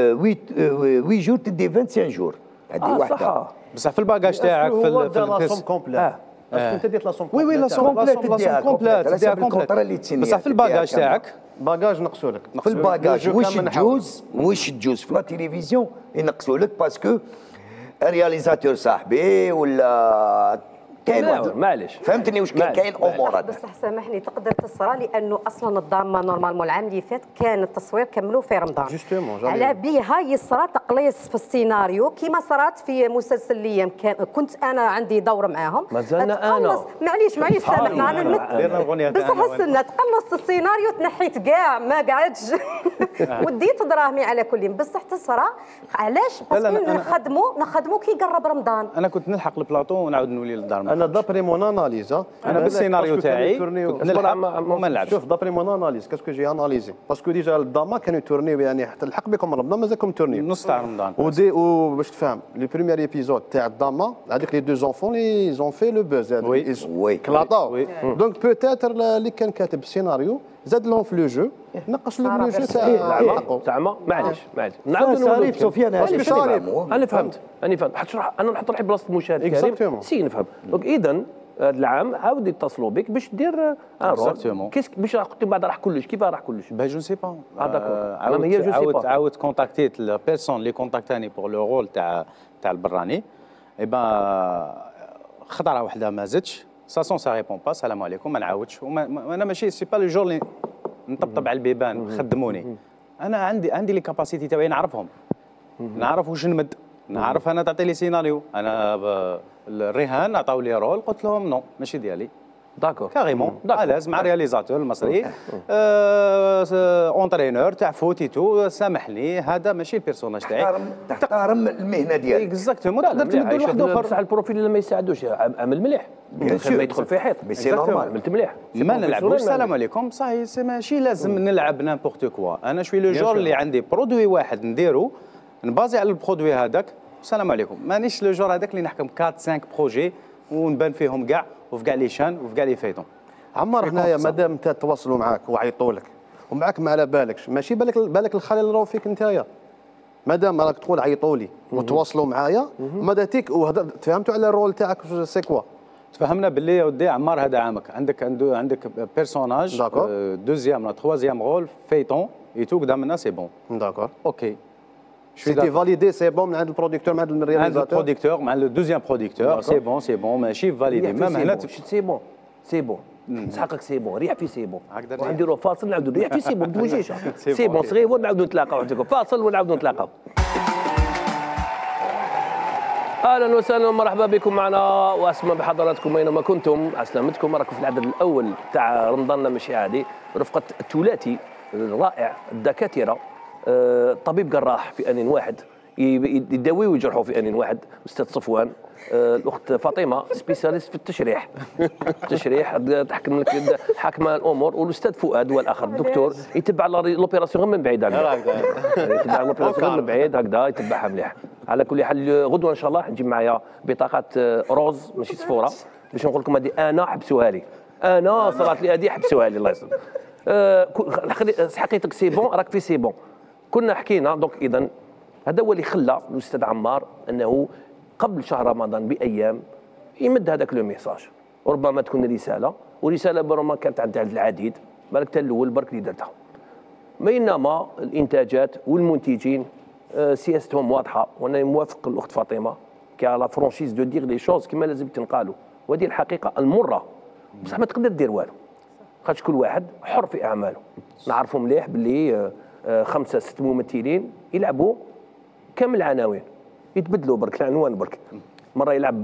Speaker 3: ثمانية جور تدي خمسة وعشرين جور هذه واحده
Speaker 6: بصح في الباكاج تاعك في
Speaker 4: لا سوم كومبليت باسكو انت ديت لا سوم
Speaker 6: وي وي لا سوم كومبليت تديها كومبليت تديها كومبليت بصح في الباكاج تاعك
Speaker 4: باكاج نقصوا لك
Speaker 3: في الباكاج واش تجوز واش تجوز في لا تيليفزيون ينقصوا لك باسكو رياليزاتور صاحبي ولا كاين واحد
Speaker 1: معليش
Speaker 3: فهمتني واش كاين كاين امور هذا
Speaker 2: بصح سامحني تقدر تصرى لانه اصلا الضامه نورمالمون العام اللي فات كان التصوير كملوا في رمضان
Speaker 4: جوستومون
Speaker 2: على بها يصرى تقليص في السيناريو كيما صرات في مسلسل الايام كان كنت انا عندي دور معاهم
Speaker 1: مازلنا انا
Speaker 2: معليش معليش سامحنا انا بصح استنى تقلص السيناريو تنحيت كاع ما قعدش وديت دراهمي على كل بصح تصرى علاش باسكو نخدموا نخدموا كي قرب رمضان
Speaker 6: انا كنت نلحق البلاطو ونعاود نولي للدار
Speaker 4: انا دابري مون اناليز
Speaker 6: انا بالسيناريو تاعي نلحق وما نلعبش
Speaker 4: شوف دابري مون اناليز كاسكو جي اناليزي باسكو ديجا الدراما كانوا يتورنيو يعني حتى الحق بكم رمضان مازالكم تورنيو
Speaker 6: نص تاع رمضان
Speaker 4: ودي وباش تفهم لي بريمير ايبيزود تاع الدراما هذيك لي دو زونفون لي زون في لو بوز
Speaker 3: وي
Speaker 4: كلاطاو دونك بوتيتر اللي كان كاتب السيناريو زاد لهم في لو جو نقص لهم لو جو تاع
Speaker 1: زعما معليش معليش
Speaker 3: نعاود نقول سفيان
Speaker 1: انا فهمت انا فهمت حتشرح انا نحط روحي بلاصه المشاهد الكريم سي نفهم دونك اذا هذا العام عاود يتصلوا بك باش دير ان
Speaker 6: رول.
Speaker 1: كيس باش قلت بعد راح كلش كيف راح كلش؟
Speaker 6: با جو سي با.
Speaker 1: عاود هي جو سي با.
Speaker 6: عاود كونتاكتيت لا بيرسون اللي كونتاكتاني بور لو رول تاع تاع البراني. اي با خطره وحده ما زدتش ساسون سا ريبون با السلام عليكم ما نعاودش. وانا ماشي سي با لو جور اللي نطبطب على البيبان خدموني. انا عندي عندي لي كاباسيتي تاعي نعرفهم، نعرف واش نمد، نعرف انا تعطي لي سيناريو. انا الرهان عطاو لي رول قلت لهم نو ماشي ديالي.
Speaker 1: داكور
Speaker 6: كاريمون الاز مع رياليزاتور المصري اونترينور تاع فوتي تو سامحني هذا ماشي البيرسوناج تاعي.
Speaker 3: تحترم تحترم المهنه ديالك.
Speaker 6: اكزاكتومون تقدر تمد لواحد اخر.
Speaker 1: بصح البروفيل اللي ما يساعدوش عامل مليح ما يدخل في حيط
Speaker 3: بي سي نورمال
Speaker 1: عملت مليح
Speaker 6: ما نلعبوش. السلام عليكم صحيح ماشي لازم نلعب نامبورت كوا. انا شوي لو جور اللي عندي برودوي واحد نديرو نبازي على البرودوي هذاك. السلام عليكم مانيش لو جور هذاك اللي نحكم أربعة خمسة بروجي ونبان فيهم كاع وفي كاع لي شان وفي كاع لي فيتون.
Speaker 4: عمار هنايا مادام انت تواصلوا معاك وعيطوا لك ومعاك ما على بالكش ماشي بالك بالك الخلل اللي راهو فيك نتايا. مادام راك تقول عيطوا لي وتواصلوا معايا وماذا تيك تفهمتوا على الرول تاعك سي كوا.
Speaker 6: تفهمنا باللي يا ودي عمار هذا عامك عندك عنده عندك بيرسوناج دوزيام ولا تخوازيام رول فيتون يتو قدام الناس سي بون.
Speaker 4: داكور
Speaker 6: اوكي
Speaker 4: سيتي فاليدي سي بون من عند البروديكتور من عند الرياليزاتور.
Speaker 6: عند البروديكتور مع لو دوزيام بروديكتور سي بون سي بون ماشي فاليدي ميم هنا
Speaker 1: سي بون سي بون نسحقك سي بون ريح في سي بون ونديروا فاصل نعاودوا ريح في سي بون ما توجيش سي بون صغير ونعاودوا نتلاقاو عندكم فاصل ونعاودوا نتلاقاو. اهلا وسهلا ومرحبا بكم معنا واسمع بحضراتكم اينما كنتم عسلامتكم. راكم في العدد الاول تاع رمضان ماشي عادي رفقه الثلاثي الرائع الدكاتره طبيب جراح في ان واحد يداوي ويجرحوا في ان واحد استاذ صفوان الاخت فاطمه سبيسياليست في التشريح التشريح تحكم لك حاكم الامور والاستاذ فؤاد هو الاخر الدكتور يتبع لوبيراسيون من بعيد هكذا يتبع لوبيراسيون من بعيد هكذا يتبعها مليح. على كل حال غدوه ان شاء الله نجيب معايا بطاقات روز ماشي صفوره باش نقول لكم هذه انا حبسوها لي انا صرات لي هذه حبسوها لي الله يسلمك. حقيقتك سي بون راك في سي بون كنا حكينا دونك اذا هذا هو اللي خلى الاستاذ عمار انه قبل شهر رمضان بايام يمد هذاك لو ميساج وربما تكون رساله ورساله برما كانت عند العديد بالك حتى الاول برك اللي درتها. بينما الانتاجات والمنتجين سياستهم واضحه وانا موافق الاخت فاطمه كا لا فرونشيز دو دير لي شوز كما لازم تنقالوا وهذه الحقيقه المره بصح ما تقدر دير والو خاطش كل واحد حر في اعماله. نعرفوا مليح باللي خمسه ست ممثلين يلعبوا كامل العناوين يتبدلوا برك العنوان برك مره يلعب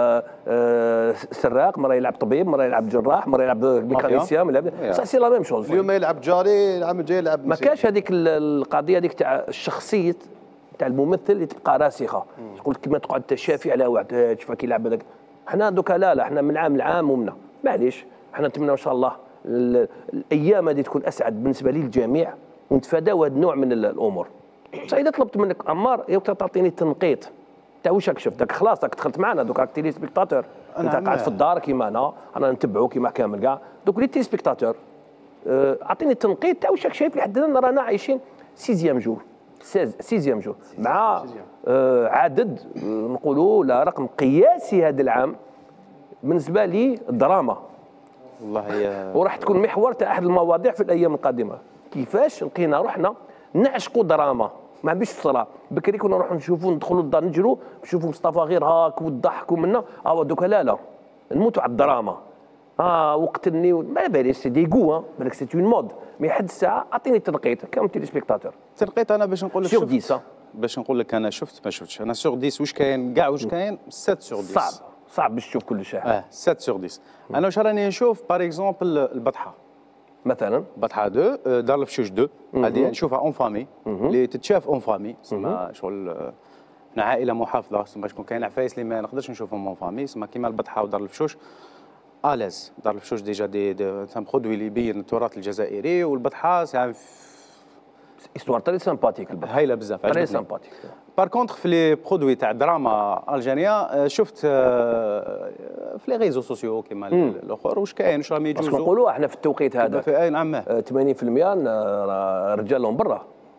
Speaker 1: سراق مره يلعب طبيب مره يلعب جراح مره يلعب ميكانيسيان صح سي لا ميم شوز.
Speaker 4: اليوم يلعب جاري العام الجاي يلعب
Speaker 1: ما كاش هذيك القضيه هذيك تاع الشخصيه تاع الممثل اللي تبقى راسخه تقول كما تقعد تشافي على واحد شوف كيلعب هذاك. حنا دوكا لا لا حنا من عام لعام ومنا معليش حنا نتمنى ان شاء الله الايام هذه تكون اسعد بالنسبه للجميع ونتفاداو هذا النوع من الامور. بصح اذا طلبت منك عمار يا تعطيني تنقيط تاع واش راك شفت داك خلاص راك دخلت معنا دوك راك تيلي سبيكتاتور انت قاعد في الدار كيما انا انا نتبعو كيما كامل كاع دوك لي تيلي سبيكتاتور اعطيني التنقيط تاع واش راك شايف لحد الان رانا عايشين سيزيام جور سيزيام جور مع آه عدد نقولوا لا رقم قياسي هذا العام بالنسبه لي الدراما
Speaker 6: والله هي
Speaker 1: وراح تكون محور تاع احد المواضيع في الايام القادمه كيفاش لقينا روحنا نعشقوا دراما ما بيش الصراحه. بكري كنا نروحوا نشوفوا ندخلوا للدار نجروا نشوفوا مصطفى غير هاك والضحك ومنا اه دوكا لا لا نموتوا على الدراما اه وقتلني ما باليش سي دي غو بالك سي اون مود مي حد الساعه اعطيني التنقيط كم تيلي سبيكتاتور
Speaker 6: التنقيط انا باش نقول لك
Speaker 1: سور عشرة
Speaker 6: باش نقول لك انا شفت ما شفتش انا سور عشرة واش كاين كاع واش كاين سبعة سور عشرة
Speaker 1: صعب صعب باش تشوف كل شيء
Speaker 6: اه سبعة سور عشرة. انا واش راني نشوف باغ اكزومبل البطحه
Speaker 1: مثلا
Speaker 6: بطحه اثنين دار الفشوش اثنين هذه نشوفها اون فامي اللي تتشاف اون فامي تسمى شغل احنا عائله محافظه تسمى شكون كاين عفايس اللي ما نقدرش نشوفهم اون فامي تسمى كيما البطحه ودار الفشوش الاز دار الفشوش ديجا دي سان برودوي اللي يبين التراث الجزائري والبطحه سي
Speaker 1: استوار تري سامباتيك البطحه
Speaker 6: هايله بزاف
Speaker 1: تري سامباتيك.
Speaker 6: بار كونتر في لي برودوي تاع دراما الجيريان شفت في لي ريزو سوسيو كيما الاخر واش كاين واش راهم يجوزوا
Speaker 1: نقولوا احنا في التوقيت هذا
Speaker 6: في اي نعم
Speaker 1: ثمانين بالمئة رجالهم برا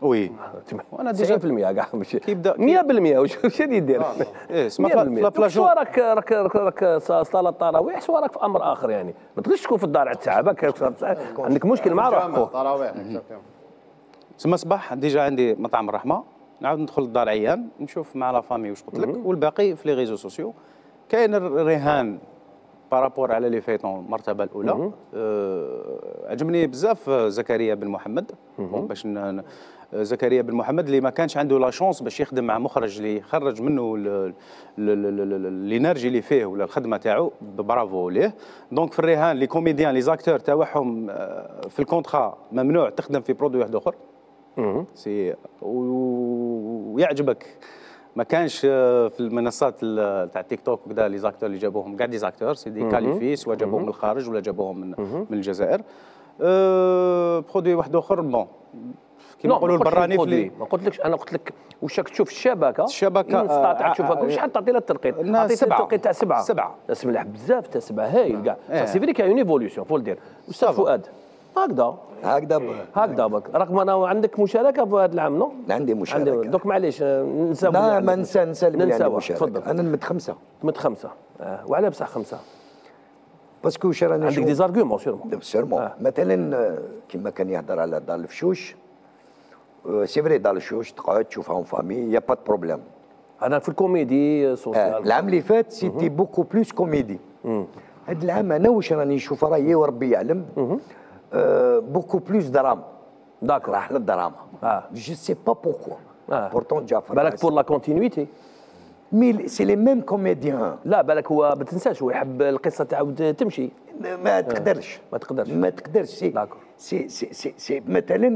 Speaker 6: وي
Speaker 1: وانا تسعين بالمئة كاع ماشي
Speaker 6: كيبدا
Speaker 1: مية بالمئة واش واش غادي يدير؟
Speaker 6: ايه اسمع في
Speaker 1: سوا راك راك راك صلاه التراويح سوا راك في امر اخر يعني ما تقدرش تكون في الدار تعبك عندك مشكل مع روحك
Speaker 4: التراويح
Speaker 6: تسمى صباح ديجا عندي مطعم الرحمه نعاود ندخل للدار عيان نشوف مع لا فامي واش قلت لك والباقي في لي ريزو سوسيو. كاين الرهان بارابور على لي فيتون المرتبه الاولى. أه عجبني بزاف زكريا بن محمد باش زكريا بن محمد اللي ما كانش عنده لا شونس باش يخدم مع مخرج اللي يخرج منه الانرجي اللي فيه ولا الخدمه تاعو برافو ليه. دونك في الرهان لي كوميديان لي زاكتور تاعهم في الكونترا ممنوع تخدم في برودوي واحد اخر سي ويعجبك. ما كانش في المنصات تاع تيك توك وكذا لي زاكتور اللي جابوهم كاع دي زاكتور سي دي كاليفي سواء جابوهم من الخارج ولا جابوهم من, من الجزائر. أه برودوي واحد اخر بون كيما نقولوا البراني في
Speaker 1: ما قلتلكش انا قلت لك واش راك تشوف الشبكه
Speaker 6: الشبكه
Speaker 1: نستطيع تشوفها واش حتى تعطي لها الترقيط عطيت الترقيط تاع سبعه
Speaker 6: سبعه
Speaker 1: اسم مليح بزاف تاع سبعه هايل كاع سي فري كاين ايفوليسيون فول دير استاذ فؤاد هكذا
Speaker 3: هكذا
Speaker 1: هكذا برك رغم انا عندك مشاركه في هذا العام نو
Speaker 3: عندي مشاركه
Speaker 1: دوك معليش ننساو
Speaker 3: لا ما ننسى ننسى اللي عندي
Speaker 1: مشاركه
Speaker 3: تفضل انا نمد خمسه
Speaker 1: نمد خمسه آه. وعلى بصح خمسه
Speaker 3: باسكو واش راني
Speaker 1: عندك دي زارغومون سيرمون
Speaker 3: سيرمون آه. مثلا كما كان يهضر على دار الفشوش سي فري دار الفشوش تقعد تشوفهم فامي يا با بروبليم.
Speaker 1: انا في الكوميدي سوسيال
Speaker 3: آه. العام اللي فات سيتي بوكو بلوس كوميدي. هذا العام انا واش راني نشوف رايي وربي يعلم آه بوكو بلوس درام
Speaker 1: داكور
Speaker 3: راح للدراما
Speaker 1: اه
Speaker 3: جو سي با بوركوا
Speaker 1: آه.
Speaker 3: بورتون جعفر
Speaker 1: بالك بور لا كونتينيتي
Speaker 3: مي سي لي ميم كوميديان.
Speaker 1: لا بالك هو ما تنساش هو يحب القصه تعاود تمشي
Speaker 3: ما تقدرش
Speaker 1: ما تقدرش
Speaker 3: ما تقدرش سي
Speaker 1: داكور
Speaker 3: سي سي سي, سي مثلا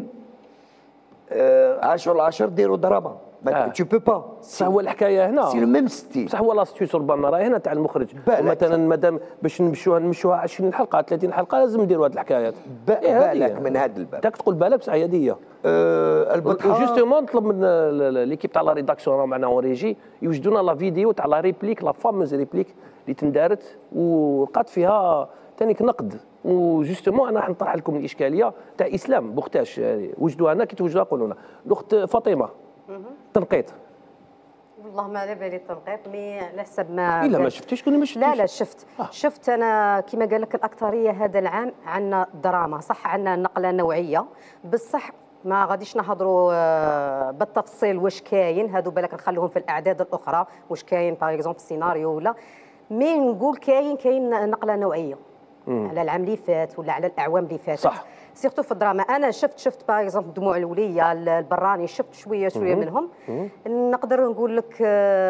Speaker 3: عشرة عشرة ديروا دراما تو بو با
Speaker 1: بصح هو الحكايه هنا
Speaker 3: سي لو ميم ستيل
Speaker 1: بصح هو لاستيوس ربما راه هنا تاع المخرج مثلا مادام باش نمشوها نمشوها عشرين حلقه ثلاثين حلقه لازم نديروا هذه الحكايات
Speaker 3: بالك من هذا الباب
Speaker 1: تاك تقول بالك بصح هي هذه
Speaker 3: أه
Speaker 1: البطحه جوستومون نطلب من ليكيب تاع لا ريداكسيون راهو معنا اون ريجي يوجدونا لا فيديو تاع لا ريبليك لا فاموز ريبليك اللي تندارت ولقات فيها ثانيك نقد وجوستومون انا راح نطرح لكم الاشكاليه تاع اسلام بوختاش وجدوها هنا كي توجدوها قولوا لنا الاخت فاطمه تنقيط
Speaker 2: والله ما على بالي التنقيط مي على حسب ما
Speaker 1: الا ما شفتيش كل ما شفتيش
Speaker 2: لا لا شفت آه. شفت انا كما قال لك الاكثريه هذا العام عندنا دراما صح عندنا نقله نوعيه بصح ما غاديش نهضروا بالتفصيل واش كاين هادو بالك نخلوهم في الاعداد الاخرى واش كاين باغ اكزومبل في السيناريو ولا مي نقول كاين كاين نقله نوعيه مم. على العام اللي فات ولا على الاعوام اللي فاتت
Speaker 1: صح
Speaker 2: سيرتو في الدراما انا شفت شفت باغ اكزومبل دموع الوليه البراني شفت شويه شويه مم. منهم مم. نقدر نقول لك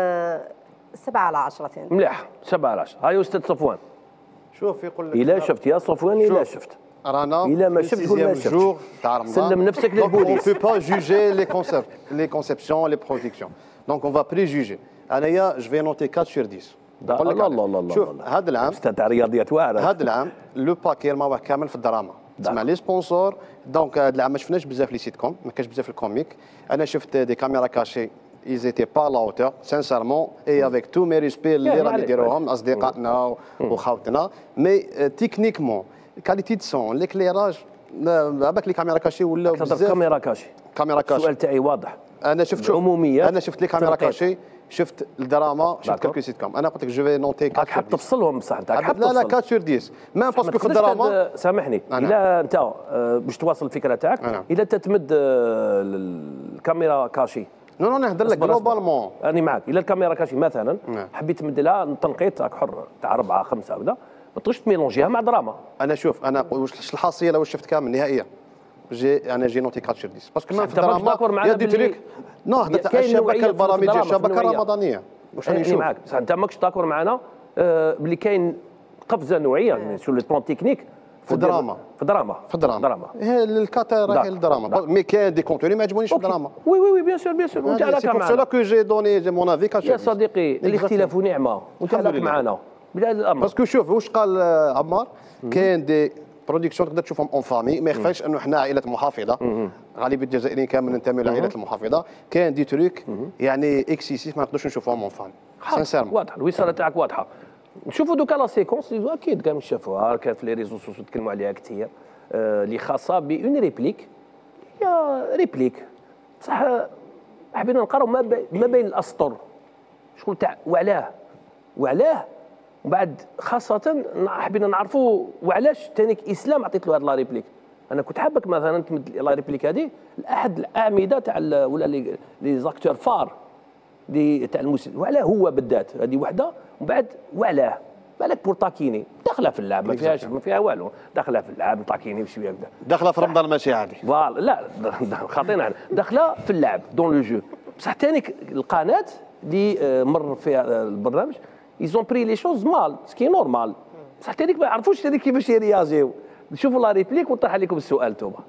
Speaker 2: سبعة على عشرة
Speaker 1: مليح سبعة على عشرة هاي استاذ صفوان
Speaker 4: شوف يقول لك
Speaker 1: الا شفت يا صفوان الا شفت
Speaker 4: رانا
Speaker 1: الا ما شفت قول ما شفت سلم نفسك للبوليس
Speaker 4: on peut pas juger les concepts les conceptions les productions donc on va préjuger انايا جو في نوتي أربعة sur dix
Speaker 1: الله الله الله الله
Speaker 4: شوف هذا العام
Speaker 1: استاذ تاع رياضيات واعره
Speaker 4: هذا العام لو باكي الموضوع كامل في الدراما تسمى لي سبونسور دونك هذا العام ما شفناش بزاف لي سيت كوم ما كانش بزاف الكوميك انا شفت دي كاميرا كاشي ils étaient pas à la hauteur sincèrement et avec tous mes respects اللي راني نديروهم اصدقائنا وخاوتنا مي تكنيكمون كاليتي دو سون ليكليراج عباك لي كاميرا كاشي ولا
Speaker 1: بزاف كاميرا كاشي
Speaker 4: كاميرا كاشي
Speaker 1: السؤال تاعي واضح
Speaker 4: انا شفت شوف
Speaker 1: العموميات
Speaker 4: انا شفت لي كاميرا كاشي شفت الدراما شفت كالكو سيت كوم انا قلت لك جو في نوتي
Speaker 1: أربعة راك حاب تفصلهم بصح انت حاب
Speaker 4: لا لا أربعة sur dix مام باسكو في الدراما
Speaker 1: سامحني الا انت باش تواصل الفكره تاعك الا تتمد الكاميرا كاشي
Speaker 4: نو نو نهضر لك جلوبالمون
Speaker 1: راني معاك الا الكاميرا كاشي مثلا حبيت تمد لها تنقيط راك حر تاع أربعة خمسة هكذا ما تقدرش تميلونجيها مع دراما
Speaker 4: انا شوف انا واش الحاصله واش شفت كامل نهائيا جي انا جي نوتي أربعة sur dix باسكو ما في الدراما يا دي تريك نو الشبكه البرامجيه الشبكه الرمضانيه واش راني نشوف
Speaker 1: معاك بصح انت ماكش داكور معنا بلي كاين قفزه نوعيه سور لو بلون تكنيك
Speaker 4: في الدراما
Speaker 1: في الدراما
Speaker 4: في الدراما الكاتا راهي الدراما مي كاين دي كونتوني ما عجبونيش في الدراما
Speaker 1: وي وي وي بيان سور بيان سور وانت راك معنا
Speaker 4: سي بور كو جي دوني مون افي كاشي
Speaker 1: يا صديقي الاختلاف نعمه وانت راك معنا بهذا الامر
Speaker 4: باسكو شوف واش قال عمار كاين دي برودكسيون تقدر تشوفهم اون فامي ما يخفاش انه احنا عائله محافظه غالبيه الجزائريين كامل ننتمي لعائله المحافظه كاين دي تريك يعني اكسيسيف ما نقدرش نشوفوهم اون فامي سانسيرمون
Speaker 1: واضحه الوصاله تاعك واضحه نشوفوا دوكا لا سيكونس اكيد كانوا شافوها كان في لي ريزو سوسيو تكلموا عليها كثير اللي خاصه بون ريبليك يا ريبليك بصح حبينا نقراو ما, بي ما بين الاسطر شكون تاع وعلاه وعلاه ومن بعد خاصه حبينا نعرفوا وعلاش تانيك اسلام عطيت له هذه لا ريبليك. انا كنت حابك مثلا تمد لا ريبليك هذه لاحد الاعمده تاع ولا لي لي زاكتور فار دي تاع المسلسل وعلاه هو بالذات هذه وحده ومن بعد وعلاه بالك بورتاكيني داخله في اللعب ما فيهاش ما فيها والو داخله في اللعب طاكيني بشويه هكذا
Speaker 4: داخله في رمضان ماشي عادي
Speaker 1: فوالا لا خاطينا داخله في اللعب دون لو جو بصح ثاني القناه اللي مر فيها البرنامج ايزون بري لي شوز مال سكي نورمال بصح ثاني ما يعرفوش ثاني كيفاش يرياجيو. نشوفوا لا ريبليك ونطرح عليكم السؤال توما.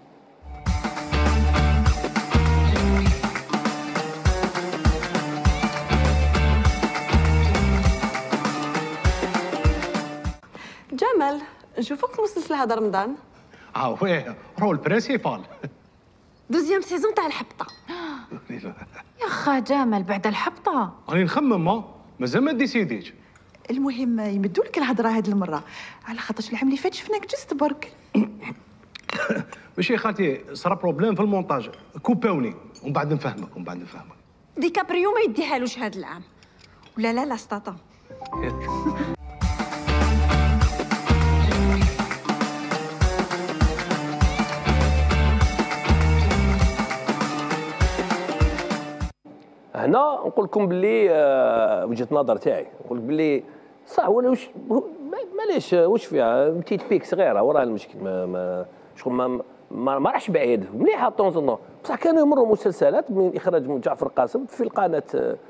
Speaker 7: جمال نشوفوك في مسلسل هذا رمضان.
Speaker 8: اه وي رول برينسيبال
Speaker 7: دوزيام سيزون تاع الحبطه.
Speaker 9: يا خا جمال بعد الحبطه
Speaker 8: راني نخمم ما مازال ما ديسيديتش.
Speaker 7: المهم يمدوا لك الهضره هذه المره على خاطرش العام اللي فات شفناك جست برك.
Speaker 8: ماشي خالتي صرا بروبليم في المونتاج كوباوني ومن بعد نفهمك ومن بعد نفهمك.
Speaker 7: ديكابريو ما يديهالوش هذا العام ولا لا لا سطاطا.
Speaker 1: هنا نقول لكم باللي آه وجهه نظر تاعي نقول لك باللي صح ولا واش معليش واش فيها بتيت بيك صغيره وراها المشكل ما ما شغل ما ما, ما راحش بعيد مليحه طونزون بصح كانوا يمروا مسلسلات من اخراج جعفر قاسم في القناه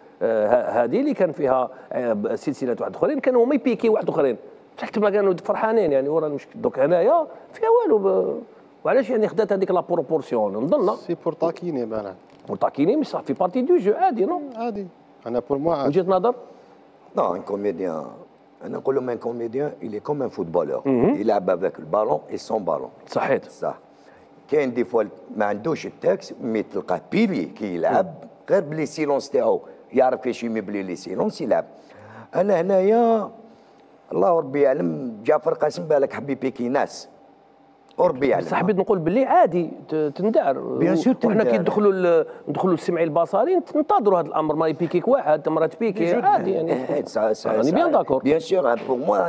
Speaker 1: آه هذه اللي كان فيها آه سلسله واحد اخرين كانوا هما يبيكي واحد اخرين بصح تما كانوا فرحانين يعني ورا المشكل دوك هنايا فيها والو وعلاش يعني خدات هذيك لا بروبورسيون نظن
Speaker 4: سي بور تاكيني بانا
Speaker 1: بورتاكيني مش في بارتي دو جو عادي نو
Speaker 4: عادي انا بور موا عادي.
Speaker 1: وجهه نظر
Speaker 3: نو ان كوميديان انا نقول لهم ان كوميديان il est comme un footballeur يلعب افيك البالون اي سون بالون
Speaker 1: صحيت
Speaker 3: صح. كاين دي فوا ما عندوش التاكس مي تلقاه بيلي كي يلعب غير بلي سيلونس تاعو يعرف كيفاش يمبلي لي سيلونس يلعب. انا هنايا الله ربي يعلم جعفر قاسم بالك حبي بيكي ناس وربي يعلم
Speaker 1: بصح حبيت نقول باللي عادي تندار
Speaker 3: بيان سور
Speaker 1: وحنا كي ندخلوا ندخلوا للسمعي البصري ننتظروا هذا الامر ما يبيكيك واحد مرة تبيكي عادي يعني راني بيان داكور
Speaker 3: بيان سور بور موا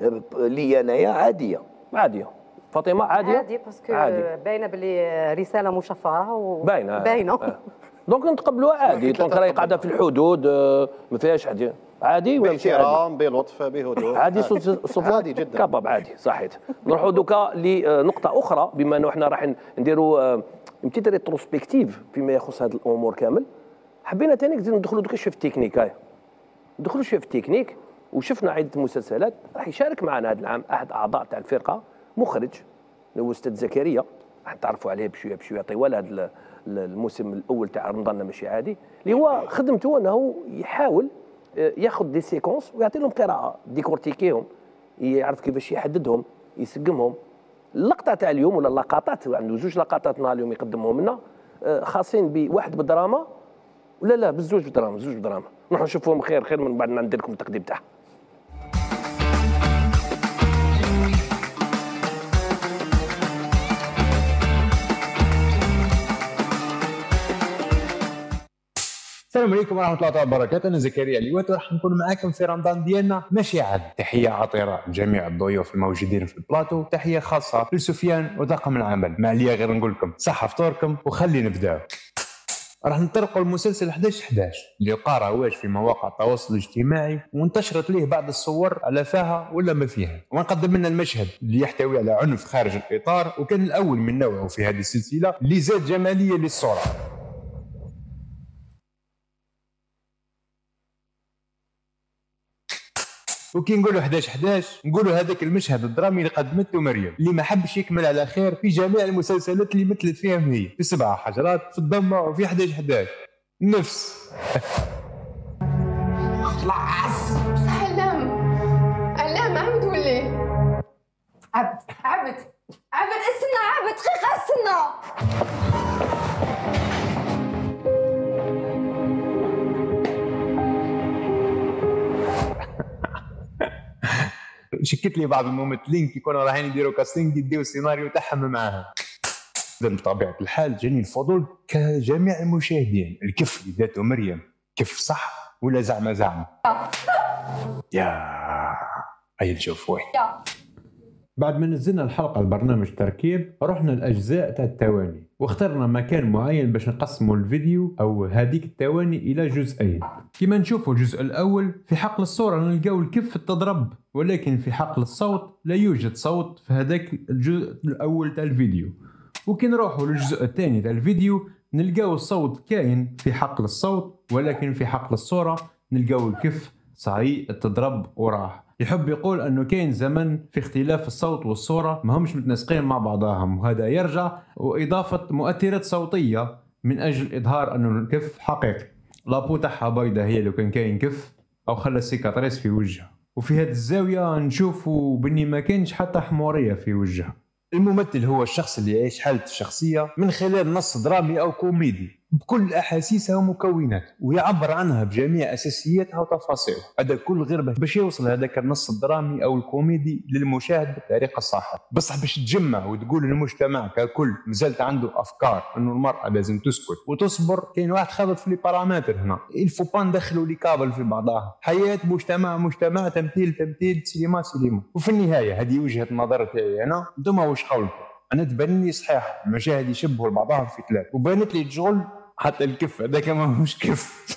Speaker 3: لي انايا عاديه
Speaker 1: عاديه فاطمه عاديه
Speaker 2: عادي باسكو باينه باللي رساله مشفره
Speaker 1: وباينه
Speaker 2: باينه
Speaker 1: آه. دونك نتقبلوها عادي دونك راهي قاعده في الحدود ما فيهاش حاجه عادي
Speaker 4: باحترام بلطف بهدوء
Speaker 1: عادي صوت
Speaker 4: عادي جدا
Speaker 1: كباب عادي صحيت. نروحوا دوكا لنقطه اخرى بما انه احنا راح نديروا بتيت ريتروسبكتيف فيما يخص هذه الامور كامل. حبينا ثاني ندخلوا دوكا شويه في التكنيك هاي ندخلوا شويه في التكنيك وشفنا عده مسلسلات. راح يشارك معنا هذا العام احد اعضاء تاع الفرقه مخرج اللي هو استاذ زكريا راح تعرفوا عليه بشويه بشويه طوال هذا الموسم الاول تاع رمضان ماشي عادي اللي هو خدمته انه يحاول ياخذ دي سيكونس ويعطي لهم قراءه ديكورتيكيهم يعرف كيفاش يحددهم يسقمهم. اللقطه تاع اليوم ولا اللقطات عنده زوج لقطات نهار اليوم يقدمهم لنا خاصين بواحد بالدراما ولا لا بالزوج بالدراما زوج بالدراما نروح نشوفوهم خير خير من بعد ما ندير لكم التقديم تاعهم.
Speaker 10: السلام عليكم ورحمه الله تعالى وبركاته. انا زكريا اليوات راح نكون معاكم في رمضان ديالنا ماشي عاد. تحيه عطيره لجميع الضيوف الموجودين في البلاطو، تحيه خاصه لسفيان وطاقم العمل. ما عليا غير نقول لكم صحه فطوركم وخلي نبداو. راح نطرقوا المسلسل احداش احداش اللي قارا واش في مواقع التواصل الاجتماعي وانتشرت ليه بعض الصور على فيها ولا ما فيها، ونقدم لنا المشهد اللي يحتوي على عنف خارج الاطار وكان الاول من نوعه في هذه السلسله اللي زاد جماليه للصوره. وكي نقولوا احداش احداش نقولوا هذاك المشهد الدرامي اللي قدمته مريم اللي ما حبش يكمل على خير في جميع المسلسلات اللي مثلت فيهم هي في سبعة حجرات في الضمه وفي احداش احداش نفس
Speaker 11: خلاص بصح علام علام عبد ولي عبد عبد عبد استنى عبد دقيقه استنى.
Speaker 10: شكت لي بعض الممثلين كي يكونوا رايحين يديروا كاستينغ يديو السيناريو تاعهم معاهم. إذن بطبيعة الحال جاني الفضول كجميع المشاهدين، الكف اللي داتو مريم كف صح ولا زعما زعما؟ يا هيا نشوفوه.
Speaker 12: بعد ما نزلنا الحلقة البرنامج تركيب رحنا الأجزاء تاع التواني واخترنا مكان معين باش نقسموا الفيديو أو هذيك التواني إلى جزئين. كما نشوفوا الجزء الأول في حقل الصورة نلقاو الكف تضرب، ولكن في حقل الصوت لا يوجد صوت في هذاك الجزء الأول تاع الفيديو. وكي نروحوا للجزء الثاني تاع الفيديو نلقاو الصوت كاين في حقل الصوت، ولكن في حقل الصورة نلقاو الكف صحيح تضرب وراح. يحب يقول انه كاين زمن في اختلاف الصوت والصورة ما همش متناسقين مع بعضهم، وهذا يرجع واضافة مؤثرات صوتية من اجل اظهار انه الكف حقيقي. لابو تاعها بيضة هي لو كان كاين كف او خلى السيكاتريس في وجهها. وفي هذه الزاوية نشوفوا بني ما كانش حتى حمورية في وجهها.
Speaker 10: الممثل هو الشخص اللي يعيش حالة الشخصية من خلال نص درامي أو كوميدي بكل أحاسيسها ومكوناتها، ويعبر عنها بجميع أساسياتها وتفاصيلها. هذا كل غير باش يوصل هذاك النص الدرامي أو الكوميدي للمشاهد بالطريقة الصحيحة. بصح باش تجمع وتقول للمجتمع ككل مازالت عنده أفكار إنه المرأة لازم تسكت وتصبر، كاين واحد خابط في لي بارامتر هنا. الفو با ندخلوا لي كابل في بعضها، حياة مجتمع مجتمع، تمثيل تمثيل، سينما سينما. وفي النهاية هذه وجهة نظر تاعي أنا، انتم واش قولكم؟ أنا تبان لي صحيح المشاهد يشبهوا لبعضهم في ثلاث، وبانت لي تشغل حتى الكف هذاك ماهوش كف.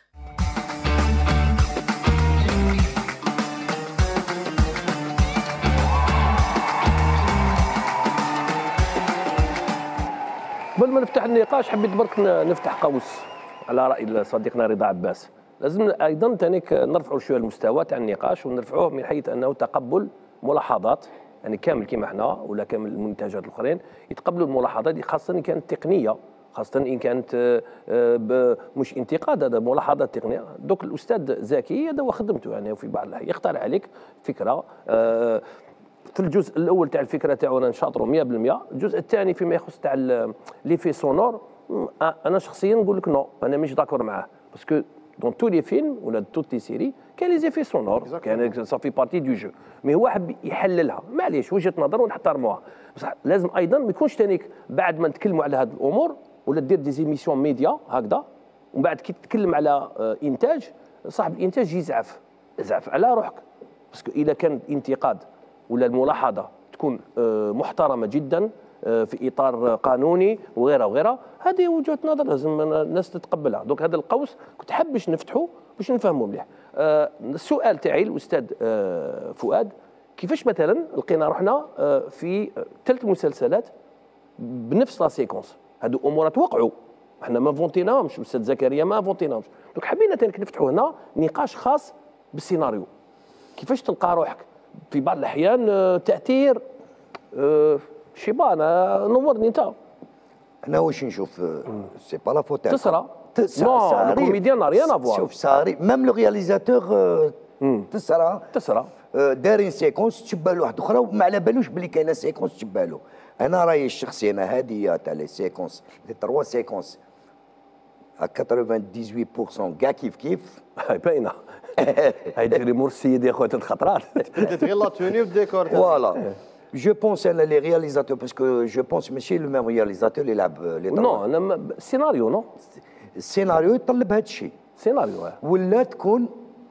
Speaker 1: قبل ما نفتح النقاش حبيت برك نفتح قوس على رأي صديقنا رضا عباس. لازم أيضا تانيك نرفعوا شوية المستوى تاع النقاش ونرفعوه من حيث أنه تقبل ملاحظات، يعني كامل كيما احنا ولا كامل المنتجات الأخرين يتقبلوا الملاحظات خاصة إن كانت تقنية، خاصة إن كانت مش انتقاد، هذا ملاحظات تقنية. دوك الأستاذ زكي هذا هو خدمته، يعني في بعض الأحيان يقترح عليك فكرة في الجزء الأول تاع الفكرة تاعو أنا نشاطرو مية بالمية، الجزء الثاني فيما يخص تاع لي في سونور أنا شخصيا نقول لك نو، أنا مش داكور معاه، باسكو دون تو لي فيلم ولا توت لي سيري كاين لي زيفي سونور، كاين صافي بارتي دو جو، مي هو حب يحللها، معليش وجهة نظر ونحترموها، بصح لازم أيضا ما يكونش تانيك بعد ما نتكلموا على هذه الأمور ولا دير دي زيميسيون ميديا هكذا ومن بعد كي تتكلم على انتاج صاحب الانتاج يزعف، زعف على روحك، باسكو اذا كان انتقاد ولا الملاحظه تكون محترمه جدا في اطار قانوني وغيرها وغيرها، هذه وجهه نظر لازم الناس تتقبلها. دونك هذا القوس كنت حاب باش نفتحه باش نفهموا مليح. السؤال تاعي الاستاذ فؤاد، كيفاش مثلا لقينا روحنا في ثلاث مسلسلات بنفس لا سيكونس؟ هادو امورات وقعوا، احنا ما فونتيناهمش، الاستاذ زكريا ما فونتيناهمش، دونك حبينا تاني نفتحوا هنا نقاش خاص بالسيناريو. كيفاش تلقى روحك في بعض الاحيان تاثير أه شي با انا نورني انت.
Speaker 3: انا واش نشوف سي با لا فوت تاعك
Speaker 1: تسرى نو الكوميديان ريان افوار،
Speaker 3: شوف صاري ميم لو رياليزاتور تسرى
Speaker 1: تسرى
Speaker 3: دارين سيكونس تشبه له واحد اخرى وما على بالوش بلي كاينه سيكونس تشبه له. انا رايي الشخصي انا هذه تاع لي سيكونس لي تروا سيكونس ا ثمانية وتسعين بالمئة كاع كيف كيف
Speaker 1: هاي باينه. هاي ديري مور السيد يا خويا الخطرات
Speaker 4: غير لا توني والديكور.
Speaker 3: فوالا جو بونس انا لي رياليزاتور باسكو جو بونس ماشي لو ميم رياليزاتور اللي يلعب لي
Speaker 1: نو انا السيناريو نو
Speaker 3: السيناريو يطلب هذا الشيء،
Speaker 1: سيناريو
Speaker 3: ولا تكون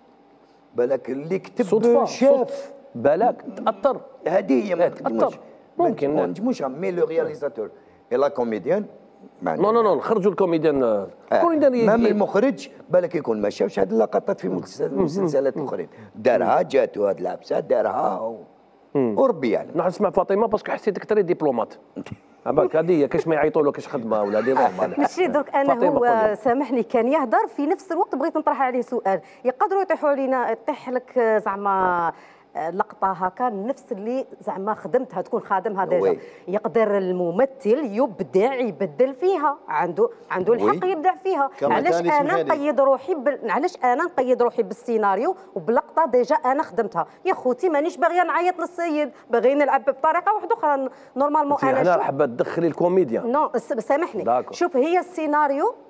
Speaker 3: بالك اللي كتب شاف
Speaker 1: بالك تاثر،
Speaker 3: هذه هي ما تاثر
Speaker 1: ممكن
Speaker 3: ما نجموش مي لو رياليزاتور اي لا كوميديان
Speaker 1: نو نو نو نخرجوا الكوميديان
Speaker 3: الكوميديان مام المخرج بالك يكون ما شافش هذه اللقطات في المسلسلات الاخرين، دارها جاتو هذه العبسه دارها وربي يعني.
Speaker 1: نحن نسمع فاطمه باسكو حسيتك تري دبلومات بالك هذه هي كاش ما يعيطوا له كاش خدمه ولا هذه نورمال.
Speaker 2: ماشي درك انا هو سامحني كان يهضر في نفس الوقت بغيت نطرح عليه سؤال، يقدروا يطيحوا علينا يطيح لك زعما لقطه هكا نفس اللي زعما خدمتها تكون خادمها ديجا، يقدر الممثل يبدع يبدل فيها، عنده عنده الحق يبدع فيها. علاش انا نقيد روحي بال... علاش انا نقيد روحي بالسيناريو وبلقطه ديجا انا خدمتها؟ يا خوتي مانيش باغيه نعيط للسيد، باغي نلعب بطريقه واحده اخرى نورمالمون.
Speaker 1: انا انا حابه تدخلي الكوميديا.
Speaker 2: نو سامحني شوف هي السيناريو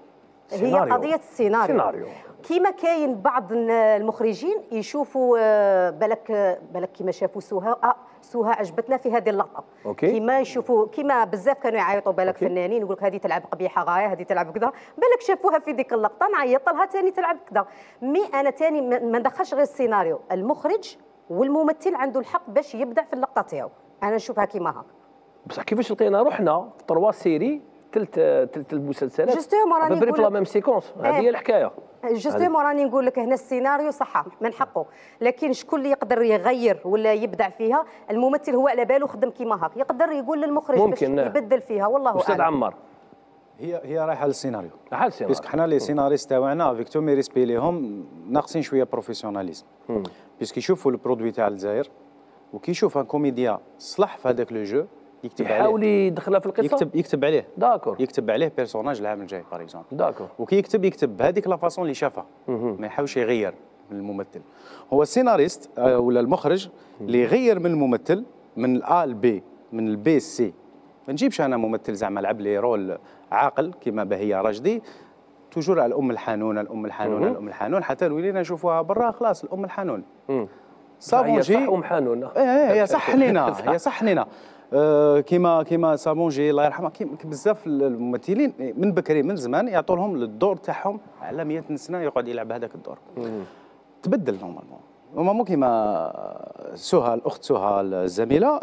Speaker 2: هي قضيه السيناريو,
Speaker 1: سيناريو.
Speaker 2: كيما كاين بعض المخرجين يشوفوا بالك بالك كيما شافوا سهى آه سهى عجبتنا في هذه اللقطه،
Speaker 1: أوكي.
Speaker 2: كيما يشوفوا كيما بزاف كانوا يعيطوا بالك فنانين يقول لك هذه تلعب قبيحه غايه، هذه تلعب كذا، بالك شافوها في ديك اللقطه نعيط لها ثاني تلعب كذا. مي انا ثاني ما ندخلش غير السيناريو، المخرج والممثل عنده الحق باش يبدع في اللقطه تاعو، انا نشوفها كيما هكا.
Speaker 1: بصح كيفاش لقينا روحنا في تروا سيري ثلث ثلث المسلسلات
Speaker 2: جوستومون راني
Speaker 1: نقول لا ميم سيكونس، هذه هي الحكايه.
Speaker 2: جوستومون راني نقول لك هنا السيناريو صح من حقه، لكن شكون اللي يقدر يغير ولا يبدع فيها؟ الممثل هو على باله خدم كيما هاك، يقدر يقول للمخرج باش يبدل فيها. والله اعلم.
Speaker 6: استاذ
Speaker 1: عمار
Speaker 6: هي هي رايحه للسيناريو،
Speaker 1: رايحه للسيناريو،
Speaker 6: بيسك حنا لي سيناريست تاعنا افيك تو مي ريسبي ليهم ناقصين شويه بروفيسيوناليزم، بيسك يشوفوا البرودوي تاع الجزائر وكي يشوف ان كوميديا صلح في هذاك لو جو يكتب عليه،
Speaker 1: يحاول يدخلها في القصه،
Speaker 6: يكتب يكتب عليه
Speaker 1: داكور،
Speaker 6: يكتب عليه بيرسوناج العام الجاي باغ اكزومبل،
Speaker 1: داكور،
Speaker 6: وكي يكتب يكتب بهذيك لا فاصون اللي شافها، ما يحاولش يغير من الممثل. هو السيناريست ولا المخرج اللي يغير من الممثل من الأ لبي، من البي سي. ما نجيبش انا ممثل زعما لعب لي رول عاقل كيما بهية راشدي توجور على الام الحنونه الام الحنونه الام الحنون حتى ولينا نشوفوها برا خلاص الام الحنون.
Speaker 1: صابونجي هي صح ام حنونه.
Speaker 6: ايه هي صح لينا هي صح لينا آه كيما كيما صابونجي الله يرحمه بزاف الممثلين من بكري من زمان يعطوا لهم الدور تاعهم على مئة سنه يقعد يلعب هذاك الدور. تبدل نورمالمون نورمالمون كيما سهى الاخت سهى الزميله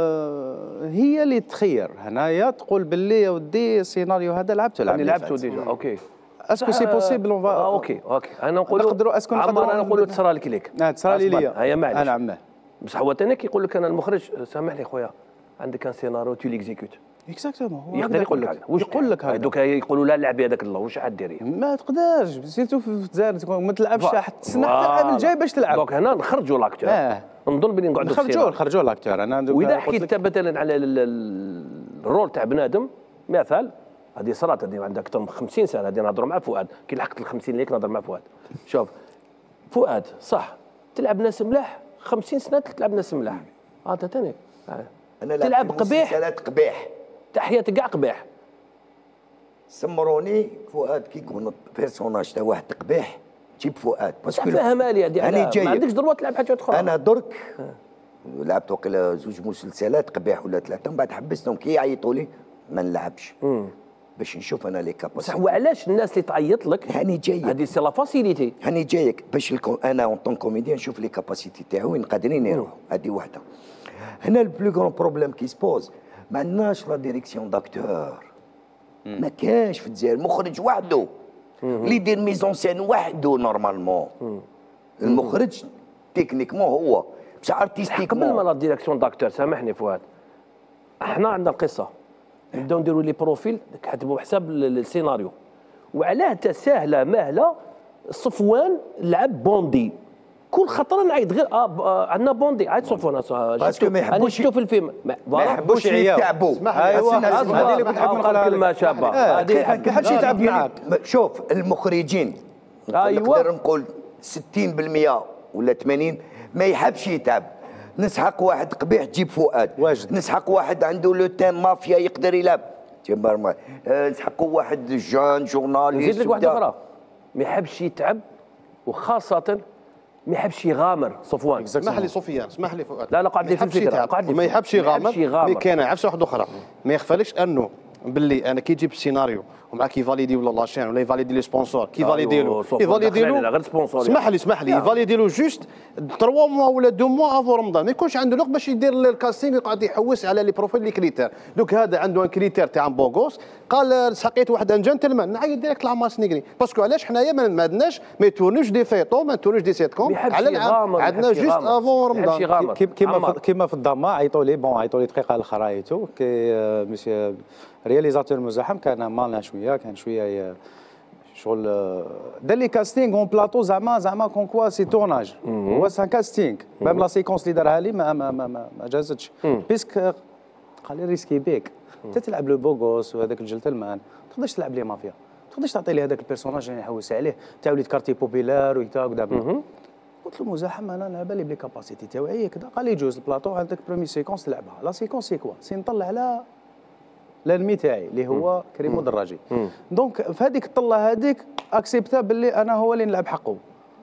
Speaker 6: آه هي اللي تخير هنايا تقول باللي يا ودي السيناريو هذا لعبته
Speaker 1: يعني لعبته ديجا اوكي
Speaker 6: اسكو سي بوسيبل اون فا
Speaker 1: اوكي اوكي انا نقولوا
Speaker 6: نقدروا اسكو
Speaker 1: نقدروا انا نقولوا تصرى لك ليك
Speaker 6: اه تصرى لي ليا
Speaker 1: هيا معليش
Speaker 6: انا عماه
Speaker 1: بصح هو ثاني كيقول لك انا المخرج سامحني خويا عندك ان سيناريو تو ليكزيكوت
Speaker 6: اكزاكتومون
Speaker 1: يقدر يقول لك واش يقول لك هذا دوك يقولوا لا لعبي هذاك الله واش عاد ديري
Speaker 6: ما تقدرش سيرتو في الجزائر ما تلعبش حتى تسنى حتى العام الجاي باش تلعب
Speaker 1: دونك هنا نخرجوا لاكتور
Speaker 6: اه
Speaker 1: نظن بلي نقعدوا
Speaker 6: نخرجوا نخرجوا لاكتور انا
Speaker 1: واذا حكيت مثلا على الرول تاع بنادم مثال هذه صرات هذه عندها اكثر من خمسين سنه هذه نهضروا مع فؤاد كي لحقت ال خمسين ليك نهضر مع فؤاد شوف فؤاد صح تلعب ناس ملاح خمسين سنه تلعب ناس ملاح هذا ثاني
Speaker 3: انا
Speaker 1: تلعب قبيح
Speaker 3: مسلسلات قبيح
Speaker 1: تحياتك كاع قبيح
Speaker 3: سمروني فؤاد كي يكون بيرسوناج تاع واحد قبيح جيب فؤاد
Speaker 1: باسكو فاهمها لي هذه
Speaker 3: انا
Speaker 1: ما عندكش ضروه تلعب حاجه اخرى
Speaker 3: انا درك لعبت وقيلا زوج مسلسلات قبيح ولا ثلاثه من بعد حبستهم كي يعيطوا لي ما نلعبش باش نشوف انا لي كاباسيتي.
Speaker 1: بصح وعلاش الناس اللي تعيط لك
Speaker 3: هاني جايك
Speaker 1: هذه سي لا فاسيليتي
Speaker 3: هاني جايك باش انا اون طون كوميديان نشوف لي كاباسيتي تاعو وين قادرين يروحوا هذه وحده. هنا البلو غران بروبليم كي سبوز ما عندناش لا ديريكسيون داكتور ما كاش في الجزائر مخرج وحده اللي يدير ميزون سين وحده نورمالمون المخرج تكنيكمون هو بصح ارتستيكمون
Speaker 1: قبل ما لا ديريكسيون داكتور سامحني فؤاد احنا عندنا القصه نبداو نديروا لي بروفيل كتبوا حساب السيناريو وعلاه ساهله ماهله صفوان لعب بوندي كل خطره نعيط غير اه عندنا بوندي عيط صفوان
Speaker 3: باسكو ما يحبوش
Speaker 1: شفتو في الفيلم
Speaker 3: ما يحبوش يتعبوا
Speaker 6: ايوا هذه اللي كنت نحب
Speaker 1: نقولها كلمه شابه
Speaker 3: هذه ما حدش يتعب معاك شوف المخرجين
Speaker 1: ايوا
Speaker 3: نقدر نقول ستين بالمئة ولا ثمانين ما يحبش يتعب نسحق واحد قبيح تجيب فؤاد
Speaker 6: واجد
Speaker 3: نسحق واحد عنده لو تيم مافيا يقدر يلعب تيمبر ما أه نسحقوا واحد جون جورناليست
Speaker 1: نزيد لك واحده اخرى ما يحبش يتعب وخاصه ما يحبش يغامر صفوان
Speaker 4: اسمح لي سفيان اسمح لي فؤاد
Speaker 1: لا لا قعد لي في الفكره قعد لي
Speaker 4: ما يحبش يغامر مي كاين عفسه واحده اخرى ما يخفالكش انه باللي انا كي نجيب السيناريو ومع كيفاليدي ولا لاشين ولا يفاليدي لي سبونسور كيفاليدي له يفاليدي له
Speaker 1: غير سبونسور
Speaker 4: اسمح لي اسمح لي يفاليدي له جوست ثلاثة موا ولا اثنين موا افو رمضان ما يكونش عنده الوقت باش يدير الكاستينغ يقعد يحوس على لي بروفيل لي كريتير دوك هذا عنده ان كريتير تاع بوغوس قال سحقيت واحد ان جنتلمان نعيط ديريكت لعمار سنيغري باسكو علاش حنايا ما عندناش ما يتورنوش دي فيطو ما يتورنوش دي سيت كوم
Speaker 1: على العام
Speaker 4: عندنا جوست افو رمضان
Speaker 6: كيما كيما في الضما عيطوا لي بون عيطوا لي دقيقه الاخرى عيطوا كي مسيو رياليزاتور مزاحم كان مالنا شويه كان شويه شغل دار لي كاستينغ اون بلاطو زعما زعما كون كوا سي تورناج هو سان كاستينغ ميم لا سيكونس اللي دارها لي ما ما ما, ما, ما جازتش بيسك قال لي ريسكي بيك انت تلعب لو بوغوس وهذاك الجنتلمان ما تقدرش تلعب لي مافيا ما تقدرش تعطي لي هذاك البيرسوناج اللي نحوس عليه تاع وليد كارتي بوبيلار ويتا قدام قلت له مزاحم انا على بالي بلي كاباسيتي تاعي كذا قال لي جوز البلاطو عندك برومي سيكونس تلعبها لا سيكونس سي كوا سي نطلع على الانمي تاعي اللي هو كريم الدراجي. دونك في هذيك الطله هذيك اكسبتا باللي انا هو اللي نلعب حقه.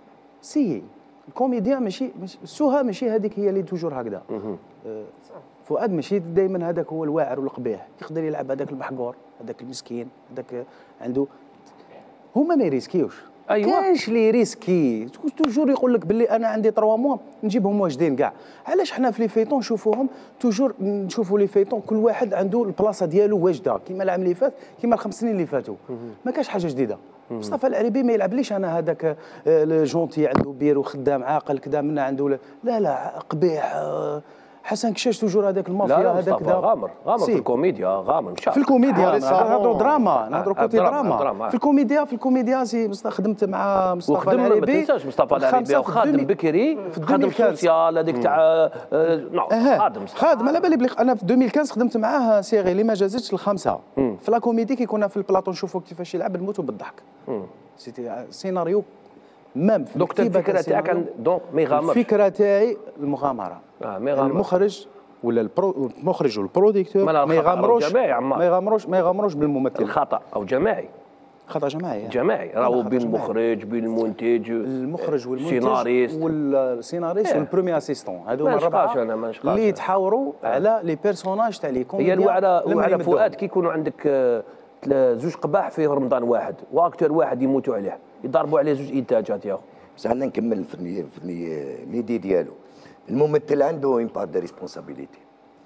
Speaker 6: سي الكوميديان ماشي سوها ماشي هذيك هي اللي توجور هكذا. أه فؤاد ماشي دائما هذاك هو الواعر والقبيح، يقدر يلعب هذاك المحقور، هذاك المسكين، هذاك عنده هما ما يريسكيوش. ايوه كاينش اللي يريسكي توجور يقول لك باللي انا عندي تروا موا نجيبهم واجدين كاع. علاش حنا في لي فيتون نشوفوهم توجور نشوفوا لي فيتون كل واحد عنده البلاصه ديالو واجده، كيما العام اللي فات كيما الخمس سنين اللي فاتوا ما كاش حاجه جديده. مصطفى العريبي ما يلعبليش انا هذاك الجونتي عنده بيرو خدام عاقل كذا منا عنده لا لا قبيح. حسن كشاش توجور هذاك المافيا هذاك
Speaker 1: لا غامر غامر في الكوميديا غامر مش
Speaker 6: في الكوميديا نهضروا دراما نهضروا كوتي دراما, دراما في الكوميديا في الكوميديا سي خدمت مع مصطفى العريبي.
Speaker 1: ما تنساش مصطفى العريبي خادم بكري خادم سوسيال هذيك تاع
Speaker 6: خادم خادم على بالي بلي انا في ألفين وخمسطاش خدمت معاه سيري اللي ما جازتش الخمسه في لا كوميدي كي كنا في البلاطو نشوفوا كيفاش يلعب نموتوا بالضحك. سيتي سيناريو مام في
Speaker 1: دونك الفكره تاعك دونك ما يغامرش.
Speaker 6: الفكره تاعي المغامره.
Speaker 1: اه ما يغامرش.
Speaker 6: المخرج ولا البرو المخرج والبروديكتور ما يغامروش ما يغامروش ما يغامروش بالممثل.
Speaker 1: الخطا او جماعي.
Speaker 6: خطا جماعي
Speaker 1: جماعي راهو بين المخرج بين المنتج
Speaker 6: المخرج والمنتج
Speaker 1: السيناريست
Speaker 6: والسيناريست والبرومي اسيستون هذوما الربعه اللي يتحاوروا على لي بيرسوناج تاع لي كوميديا.
Speaker 1: هي الوعره وعلى فؤاد كي يكونوا عندك زوج قباح في رمضان واحد واكتور واحد يموتوا عليه يضربوا عليه زوج انتاجات ياهو.
Speaker 3: بس عندنا نكمل في في ليدي ديالو. الممثل عنده اون بار دو ريسبونسابيلتي.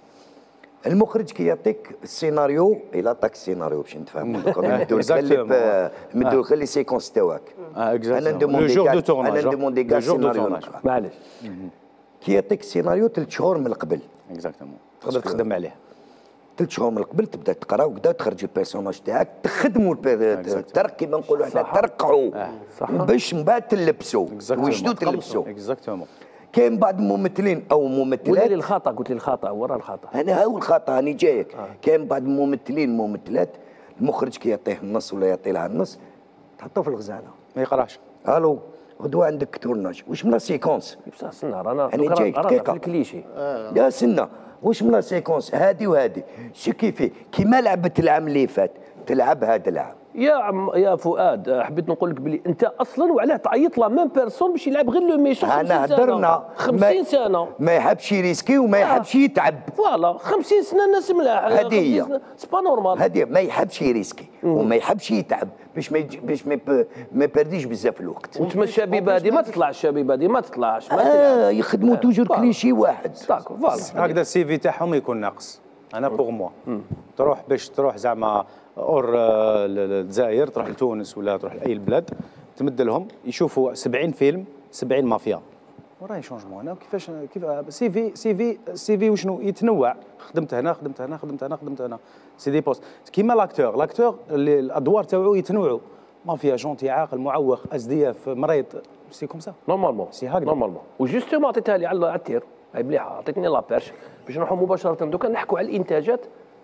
Speaker 3: المخرج كي يعطيك السيناريو الى عطاك السيناريو باش نتفاهموا يمدوا لك يمدوا لك لي سيكونس تاعك. انا ندوموندي انا ندوموندي كاع السيناريو
Speaker 1: معليش
Speaker 3: كي يعطيك السيناريو ثلاث شهور من قبل
Speaker 6: اكزاكتومون تقدر تخدم عليه
Speaker 3: ثلاث شهور من قبل تبدا تقرا وكذا تخرج البيرسوناج تاعك تخدموا الترك كيما نقولوا حنا ترقعوا باش من بعد تلبسوا وجدوا تلبسوا
Speaker 6: اكزاكتومون.
Speaker 3: كاين بعض الممثلين او ممثلات
Speaker 1: قلت لي الخطا قلت لي الخطا ورا الخطا
Speaker 3: انا هو الخطا راني جايك. آه. كاين بعض الممثلين الممثلات المخرج كي يعطيه النص ولا يعطي لها النص تحطه في الغزاله
Speaker 6: ما يقراش.
Speaker 3: الو غدوه عندك تورناج واش من سيكونس
Speaker 1: بصح سنه رانا رانا في الكليشي.
Speaker 3: يا سنه واش من سيكونس هادي وهادي شو كيفي كيما لعبت العام اللي فات تلعب هذا العام.
Speaker 1: يا عم يا فؤاد حبيت نقول لك بلي انت اصلا وعلاه تعيط لا ميم بيرسون باش يلعب غير لو ميشون.
Speaker 3: انا هدرنا
Speaker 1: خمسين سنه
Speaker 3: ما يحبش يريسكي وما يحبش يتعب.
Speaker 1: فوالا خمسين سنه الناس ملاح
Speaker 3: هذه هي
Speaker 1: سي با نورمال.
Speaker 3: هذه ما يحبش يريسكي وما يحبش يتعب باش ما باش ما ما يبرديش بزاف الوقت.
Speaker 1: وانتم الشبيبه هذه ما تطلعش الشبيبه هذه ما تطلعش
Speaker 3: ما آه يخدموا توجور كليشي واحد.
Speaker 1: داكور فوالا
Speaker 6: هكذا السي في تاعهم يكون ناقص. انا بوغ موا تروح باش تروح زعما اور الجزائر تروح لتونس ولا تروح لاي بلاد تمد لهم يشوفوا سبعين فيلم سبعين مافيا وراي شونجمون. انا كيفاش كيف سي في سي في سي في وشنو يتنوع. خدمت هنا خدمت هنا خدمت هنا خدمت هنا سي دي بوست كيما لاكتور لاكتور اللي الادوار تاعو يتنوعوا مافيا جونتي عاقل معوق اس دي اف مريض سي كوم سا
Speaker 1: نورمالمون
Speaker 6: سي هكذا
Speaker 1: نورمالمون. وجوستومون عطيتها لي على التير هاي مليحه عطيتني لابيرش باش نروحوا مباشره دوكا نحكوا على الانتاجات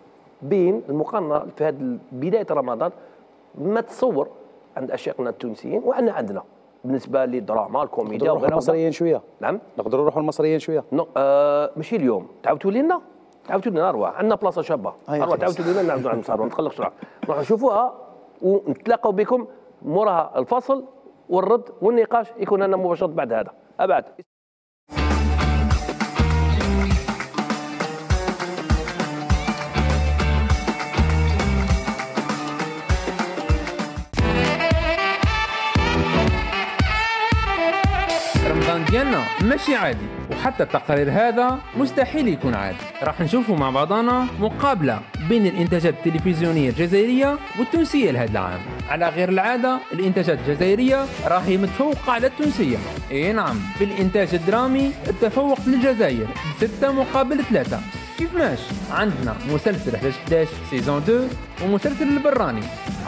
Speaker 1: بين المقارنه في هذه بدايه رمضان ما تصور عند اشقائنا التونسيين وعندنا عندنا بالنسبه للدراما الكوميديا
Speaker 6: وغيرها. المصريين شويه
Speaker 1: نعم
Speaker 6: نقدروا نروحوا المصريين شويه.
Speaker 1: نو آه ماشي اليوم تعاودوا لنا تعاودوا لنا اروح عندنا بلاصه شابه اروح تعاودوا لنا نعاودوا على المسار ما نتقلقش نروح نشوفوها ونتلاقاو بكم موراها الفصل والرد والنقاش يكون لنا مباشره بعد هذا ابعد.
Speaker 5: رمضان ديالنا ماشي عادي وحتى التقرير هذا مستحيل يكون عادي. راح نشوفوا مع بعضنا مقابلة بين الانتاجات التلفزيونية الجزائرية والتونسية لهذا العام. على غير العادة الانتاجات الجزائرية راهي متفوقة على التونسية. اي نعم في الانتاج الدرامي التفوق للجزائر ستة مقابل ثلاثة. كيف ماش عندنا مسلسل احد عشر احد عشر سيزون اثنين ومسلسل البراني.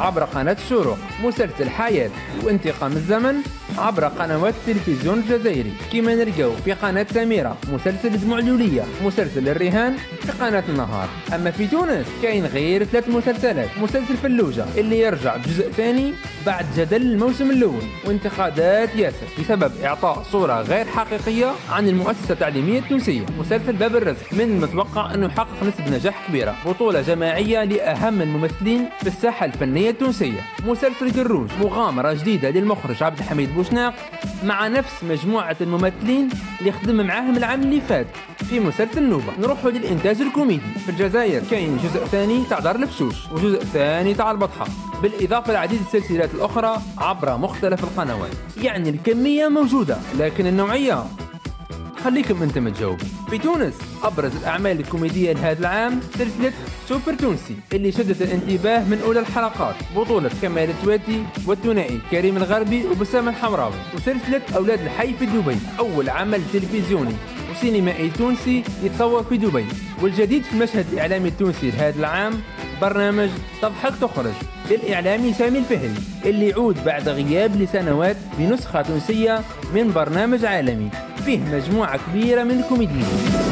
Speaker 5: عبر قناة الشروق، مسلسل حياة وانتقام الزمن عبر قنوات التلفزيون الجزائري، كما نلقاو في قناة سميرة مسلسل دموع اللولية، مسلسل الرهان في قناة النهار. أما في تونس كاين غير ثلاث مسلسلات، مسلسل فلوجة اللي يرجع بجزء ثاني بعد جدل الموسم الأول وانتقادات ياسر بسبب إعطاء صورة غير حقيقية عن المؤسسة التعليمية التونسية. مسلسل باب الرزق من المتوقع أنه يحقق نسبة نجاح كبيرة، بطولة جماعية لأهم الممثلين في الساحة الفنية التونسية. مسلسل كروج مغامرة جديدة للمخرج عبد الحميد بوشناق مع نفس مجموعة الممثلين اللي خدم معاهم العام اللي فات في مسلسل نوبة. نروحوا للإنتاج الكوميدي. في الجزائر كاين جزء ثاني تاع دار البشوش وجزء ثاني تاع البطحة، بالإضافة لعديد السلسلات الأخرى عبر مختلف القنوات. يعني الكمية موجودة لكن النوعية خليكم انتم تجاوبوا. في تونس ابرز الاعمال الكوميديه لهذا العام سلسله سوبر تونسي اللي شدت الانتباه من اولى الحلقات، بطوله كمال التواتي والثنائي كريم الغربي وبسام الحمراوي، وسلسله اولاد الحي في دبي، اول عمل تلفزيوني وسينمائي تونسي يتصور في دبي. والجديد في المشهد الاعلامي التونسي لهذا العام برنامج تضحك تخرج للاعلامي سامي الفهري اللي يعود بعد غياب لسنوات بنسخه تونسيه من برنامج عالمي فيه مجموعة كبيرة من الكوميديين.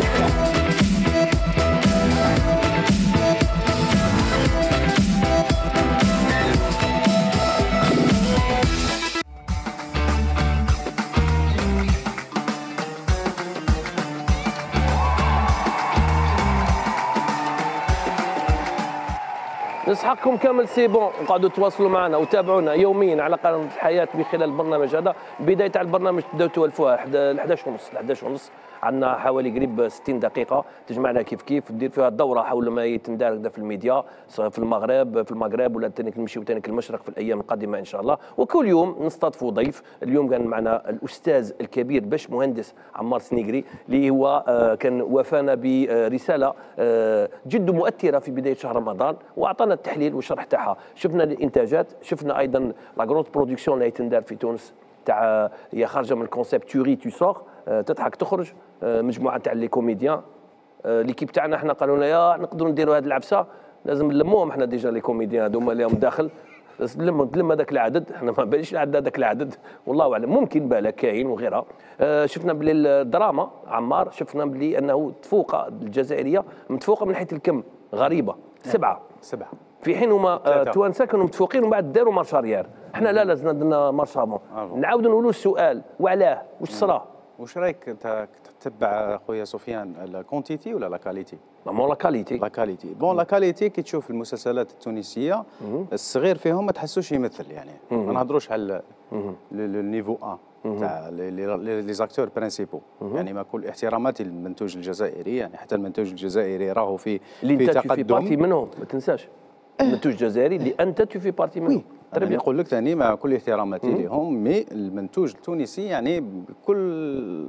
Speaker 1: نصحكم كامل سي بون وقعدوا تواصلوا معنا وتابعونا يوميا على قناه الحياه من خلال البرنامج هذا. بدايه تاع البرنامج تبداو توالفوها ل إحداش ونص ل إحداش ونص، عندنا حوالي قريب ستين دقيقه تجمعنا كيف كيف دير فيها الدوره حول ما يتندار في الميديا سواء في المغرب في المغرب ولا تانيك نمشيو تانيك المشرق في الايام القادمه ان شاء الله. وكل يوم نستضيفوا ضيف. اليوم كان معنا الاستاذ الكبير باش مهندس عمار سنيقري اللي هو كان وفانا برساله جد مؤثره في بدايه شهر رمضان واعطانا التحليل والشرح تاعها. شفنا الانتاجات، شفنا ايضا لا غروند برودكسيون اللي يتندار في تونس تاع هي خارجه من الكونسيبت توري تو سور تضحك تخرج، مجموعه تاع لي كوميديان. ليكيب تاعنا احنا قالوا لنا يا نقدروا نديروا هذه العبسه لازم نلموهم احنا ديجا لي كوميديان هذوما اللي هم داخل تلم تلم هذاك العدد. احنا ما باليش عندنا هذاك العدد والله اعلم، ممكن بالك كاين وغيرها. اه شفنا بلي الدراما عمار شفنا بلي انه تفوق الجزائريه متفوقه من حيث الكم غريبه سبعه
Speaker 6: سبعه في
Speaker 1: حين هما التوانسه كانوا متفوقين ومن بعد داروا مارش اريير. احنا لا لازم درنا مارش افون. نعاودوا نقولوا السؤال وعلاه واش صرا.
Speaker 6: واش رايك انت تتبع خويا سفيان الكونتيتي ولا لا كاليتي؟
Speaker 1: مون لا كاليتي.
Speaker 6: لا كاليتي بون لا كاليتي كي تشوف المسلسلات التونسيه الصغير فيهم ما تحسوش يمثل، يعني ما نهضروش على النيفو واحد تاع لي زاكتور برينسيبو، يعني ما كل احتراماتي للمنتوج الجزائري، يعني حتى المنتوج الجزائري راهو في
Speaker 1: في تقدم. في بارتي منهم ما تنساش المنتوج الجزائري اللي انت تفي بارتي منهم.
Speaker 6: أنا نقول لك ثاني مع كل احتراماتي لهم، مي المنتوج التونسي يعني بكل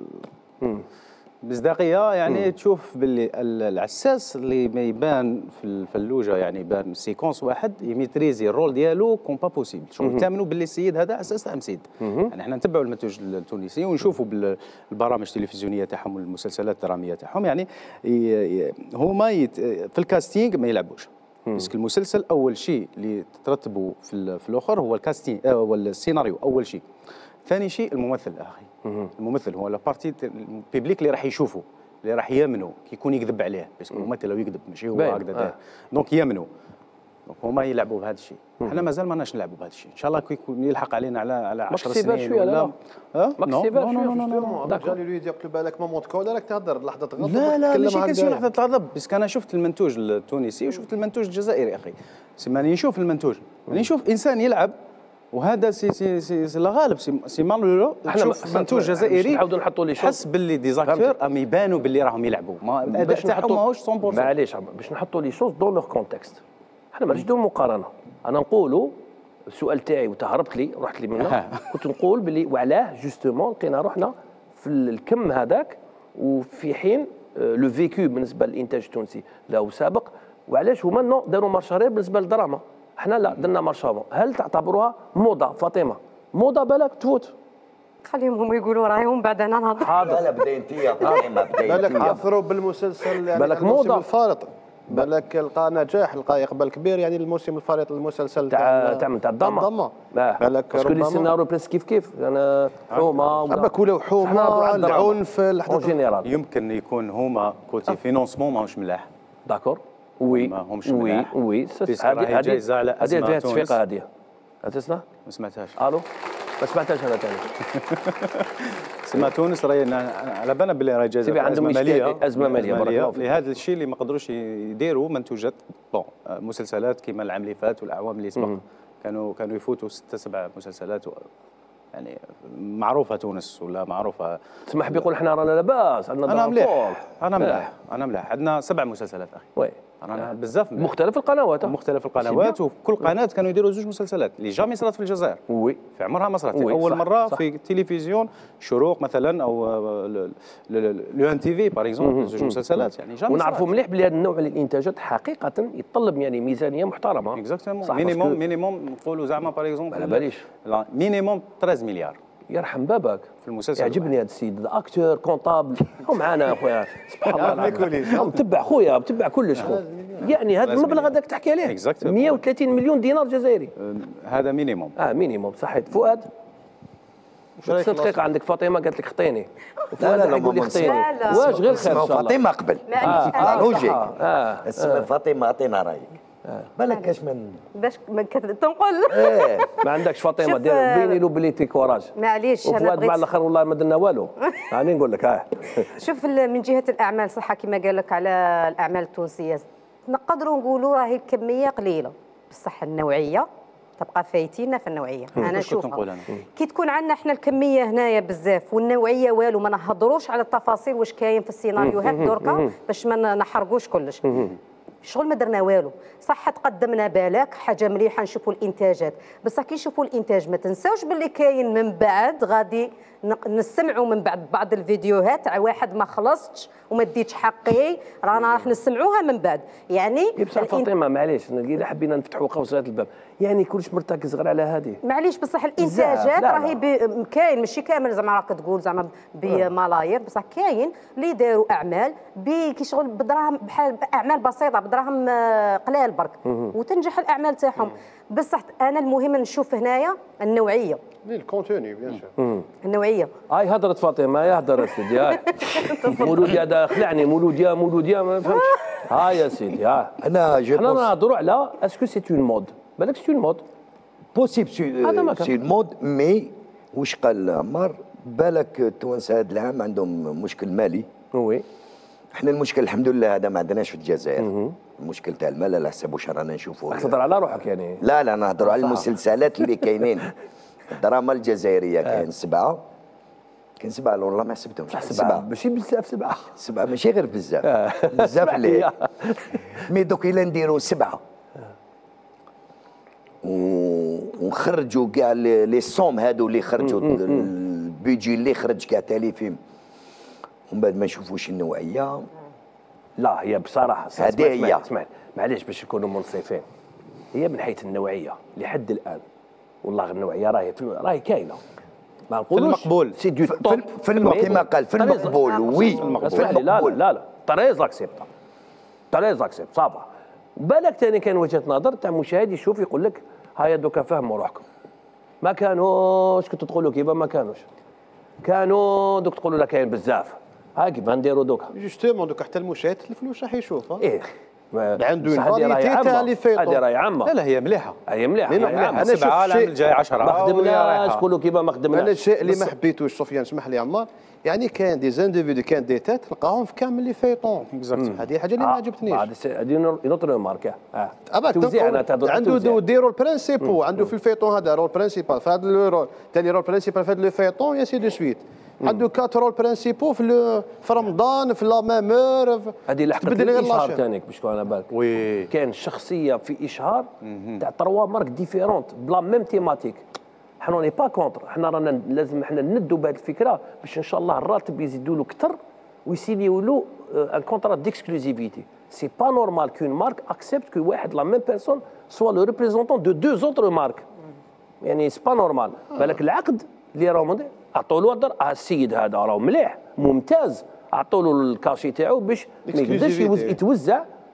Speaker 6: مصداقيه يعني مم. تشوف باللي العساس اللي ما يبان في الفلوجه يعني يبان سيكونس واحد يميتريزي الرول ديالو كوم با بوسيبل، شغل تامنوا باللي السيد هذا عساس تاع مسيد. يعني احنا نتبعوا المنتوج التونسي ونشوفوا بالبرامج التلفزيونيه تاعهم والمسلسلات الدراميه تاعهم، يعني هما في الكاستينغ ما يلعبوش. باسكو المسلسل اول شيء اللي ترتبوا في, في الاخر هو الكاستينغ هو السيناريو اول شيء. ثاني شيء الممثل اخي. الممثل هو لابارتي البيبليك اللي راح يشوفوا اللي راح يامنوا كي يكون يكذب عليه، باسكو الممثل لو يكذب ماشي هو هكذا داير. دونك يامنوا دونك هما يلعبوا بهذا الشيء. احنا مازال ما ناش نلعبوا بهذا الشيء، ان شاء الله كي يكون يلحق علينا على على عشر سنين ولا
Speaker 1: ها ماكسيبال شويه.
Speaker 4: نو نو نو جالي لي يدير بالك مومون كول راك تهضر لحظه غضب.
Speaker 6: لا لا ماشي كيسيون لحظه غضب، باسكو انا شفت المنتوج التونسي وشفت المنتوج الجزائري اخي. ماني نشوف المنتوج، ماني نشوف انسان يلعب وهذا سي سي سي, سي لا غالب سي, سي مالورو. نشوف منتوج جزائري
Speaker 1: نحاولوا نحطوا لي
Speaker 6: حس باللي ديزاكتور ام يبانوا باللي راهم يلعبوا، ما الاداء تاعهم ماهوش مية بالمية.
Speaker 1: معليش باش نحطوا لي شوز دون لور كونتكست. احنا ماناش نديروا مقارنه، انا نقولوا السؤال تاعي وتهربت لي رحت لي منه. كنت نقول باللي وعلاه جوستومون لقينا روحنا في الكم هذاك وفي حين لو فيكو بالنسبه للانتاج التونسي له سابق، وعلاش هما نو داروا مارشارير بالنسبه للدراما. احنا لا درنا مارشافون. هل تعتبروها موضه فاطمه؟ موضه بالك تفوت
Speaker 2: خليهم هم يقولوا رايهم بعد انا نهضر.
Speaker 3: لا لا بدايه انت يا فاطمه بدايه
Speaker 4: بالك عثروا بالمسلسل يعني
Speaker 1: بالك موضه
Speaker 4: الفارط. بالك لقى نجاح، لقى اقبال كبير يعني الموسم الفريط المسلسل
Speaker 1: تاع تاع تاع الضمه. بالك باسكو لي سيناريو بريس كيف كيف انا حومه
Speaker 4: ولا ولا حومه العنف
Speaker 1: اون جينيرال.
Speaker 6: يمكن يكون هما كوتي فينونسمون ماهوش ملاح.
Speaker 1: داكور وي
Speaker 6: ماهمش ملاح.
Speaker 1: وي وي
Speaker 6: هذه جايزه على
Speaker 1: هذه جهه التسويق هذه. تسمع؟
Speaker 6: ما سمعتهاش.
Speaker 1: الو ما سمعتهاش انا ثاني.
Speaker 6: سما تونس راهي على بالنا باللي راهي جايزه
Speaker 1: عندهم ماليه ازمه ماليه برك
Speaker 6: لهذا الشيء اللي ما قدروش يديروا منتوجات بون مسلسلات كيما العام اللي فات والاعوام اللي سبق كانوا كانوا يفوتوا ستة سبع مسلسلات يعني معروفه تونس ولا معروفه.
Speaker 1: تسمح بيقول احنا رانا لاباس عندنا
Speaker 6: انا مليح انا مليح انا مليح عندنا سبع مسلسلات اخي.
Speaker 1: وي
Speaker 6: رانا بزاف
Speaker 1: مختلف القنوات
Speaker 6: مختلف القنوات وكل قناه كانوا يديروا زوج مسلسلات اللي جامي صارت في الجزائر.
Speaker 1: وي
Speaker 6: في عمرها ما صارت اول صح مره صح في التلفزيون شروق مثلا او لو ان تي في باغ اكزومبل زوج مسلسلات يعني جامي.
Speaker 1: ونعرفوا مليح بلي هذا النوع من الانتاجات حقيقه يتطلب يعني ميزانيه محترمه.
Speaker 6: اكزاكتومون مينيموم مينيموم نقولوا زعما باغ اكزومبل
Speaker 1: على باليش
Speaker 6: مينيموم ثلاثة مليار.
Speaker 1: يرحم بابك
Speaker 6: في المسلسل.
Speaker 1: يعجبني هذا السيد الاكتور كونطابل هو معنا خويا سبحان الله متبع خويا متبع كلش خويا يعني هذا المبلغ هذاك تحكي عليه مئة وثلاثين مليون دينار جزائري
Speaker 6: هذا مينيموم.
Speaker 1: اه مينيموم صحيت. فؤاد ست دقيقة عندك فاطمة قالت لك خطيني.
Speaker 3: لا لا لا يقول لي
Speaker 1: خطيني. واش غير خير ان شاء الله.
Speaker 3: فاطمة قبل.
Speaker 1: اه
Speaker 3: روجي.
Speaker 1: اه
Speaker 3: اسمها فاطمة اعطينا رايك. بالك كاش من
Speaker 2: باش ما تنقول
Speaker 3: ايه
Speaker 1: ما عندكش فاطمه دير بيني له بلي تي كوراج.
Speaker 2: معليش انا
Speaker 1: وفؤاد مع الاخر والله ما درنا والو. راني نقول لك ها
Speaker 2: شوف من جهه الاعمال صح كما قال لك على الاعمال التونسيه نقدروا نقولوا راهي الكميه قليله بصح النوعيه تبقى فايتينا في النوعيه. انا نشوفها كي تكون عندنا احنا الكميه هنايا بزاف والنوعيه والو ما نهضروش على التفاصيل واش كاين في السيناريوهات دركا باش ما نحرقوش كلش. شغل ما درنا والو صح تقدمنا بالك حاجه مليحه نشوفوا الانتاجات بصح كي نشوفوا الانتاج ما تنساوش باللي كاين من بعد غادي نسمعوا من بعد بعض الفيديوهات تاع واحد ما خلصش وما ديتش حقي رانا راح نسمعوها من بعد يعني
Speaker 1: بصح فاطمه معليش الا حبينا نفتحوا قوس هذا الباب يعني كلش مرتكز غير على هذه
Speaker 2: معليش بصح الانتاجات راهي كاين ماشي كامل زعما راك تقول زعما بملايير بصح كاين اللي داروا اعمال كي شغل بدراهم بحال اعمال بسيطه بدراهم قلال برك وتنجح الاعمال تاعهم بصح انا المهم نشوف هنايا النوعيه
Speaker 4: الكونتوني بيان سور
Speaker 2: النوعيه.
Speaker 1: هاي هضرت فاطمه يا هضرت سيدي هاي مولود هذا خلعني مولود يا مولود يا ما فهمتش. هاي يا سيدي ها
Speaker 3: انا جو
Speaker 1: احنا نهضروا على اسكو سي اون مود بالك سي اون مود
Speaker 3: بوسيبل سي اون مود مي واش قال عمار بالك التوانسه هذا العام عندهم مشكل مالي.
Speaker 1: وي
Speaker 3: احنا المشكل الحمد لله هذا ما عندناش في الجزائر. المشكل تاع المال على حسب واش رانا نشوفوا.
Speaker 1: تهضر على روحك يعني.
Speaker 3: لا لا نهضروا على المسلسلات اللي كاينين. الدراما الجزائريه كاين سبعه كاين سبعه والله ما حسبتهمش.
Speaker 1: سبعه ماشي بزاف سبعه
Speaker 3: سبعه ماشي غير بزاف بزاف ليه مي دوك الا نديروا سبعه ونخرجوا كاع لي سوم هادو اللي خرجوا البيجي اللي خرج كاع تاليفهم ومن بعد ما نشوفوش النوعيه.
Speaker 1: لا هي بصراحه
Speaker 3: هذه هي
Speaker 1: اسمع معليش باش نكونوا منصفين هي من حيث النوعيه لحد الان والله النوعيه راهي راهي كاينه ما نقولوش
Speaker 6: في المقبول
Speaker 1: سي دو توب
Speaker 3: في المقبول كما قال في المقبول وي
Speaker 1: لا لا لا لا تريز اكسبت تريز اكسبت صافا. بالك ثاني كان وجهه نظر تاع مشاهد يشوف يقول لك هيا دوكا فهموا روحكم ما كانوش كنتوا تقولوا كيما ما كانوش كانوا دوك تقولوا لا كاين بزاف ها كيف نديروا دوكا
Speaker 4: جوستومون دوك حتى المشاهد الفلوس راح يشوفها.
Speaker 1: ايه
Speaker 4: عنده فاليتي تاع لي فيطون
Speaker 1: هذه راهي عامه.
Speaker 6: لا لا هي مليحه
Speaker 1: هي مليحه
Speaker 4: انا شفت
Speaker 6: العام الجاي عشرة
Speaker 1: ما خدمناش قولوا كيما ما خدمناش.
Speaker 4: انا الشيء اللي ما حبيتوش سفيان اسمح لي عمار يعني كاين دي زانديفيدو كاين دي تات نلقاهم في كامل لي فيطون هذه حاجه اللي ما عجبتنيش.
Speaker 1: هذه نوتر ماركه اه
Speaker 4: توزيع عنده ديروا البرانسيبو عنده في الفيطون هذا رول برانسيبال في هذا الرول ثاني رول برانسيبال في هذا لو فيطون يا سي دو سويت عنده كات رول برانسيبو في في رمضان في لا مامور
Speaker 1: هذه لحقت الاشهار ثاني باش تكون على بالك.
Speaker 6: وي
Speaker 1: كاين شخصيه في اشهار تاع تروا مارك ديفيرونت بلا ميم تيماتيك. حنا ني با كونتر حنا رانا لازم حنا ندوا بهذه الفكره باش ان شاء الله الراتب يزيدوا له اكثر ويسينيو له ان كونترا ديكسكلوزيفيتي. سي با نورمال كون مارك اكسبت كو واحد لا ميم بيرسون سوا لو ريبريزونتون دو دو زوتر مارك يعني سي با نورمال. بالك العقد اللي راهو عطوا له الدر السيد هذا راه مليح ممتاز عطوا له الكاشي تاعو باش ما يقدرش يتوزع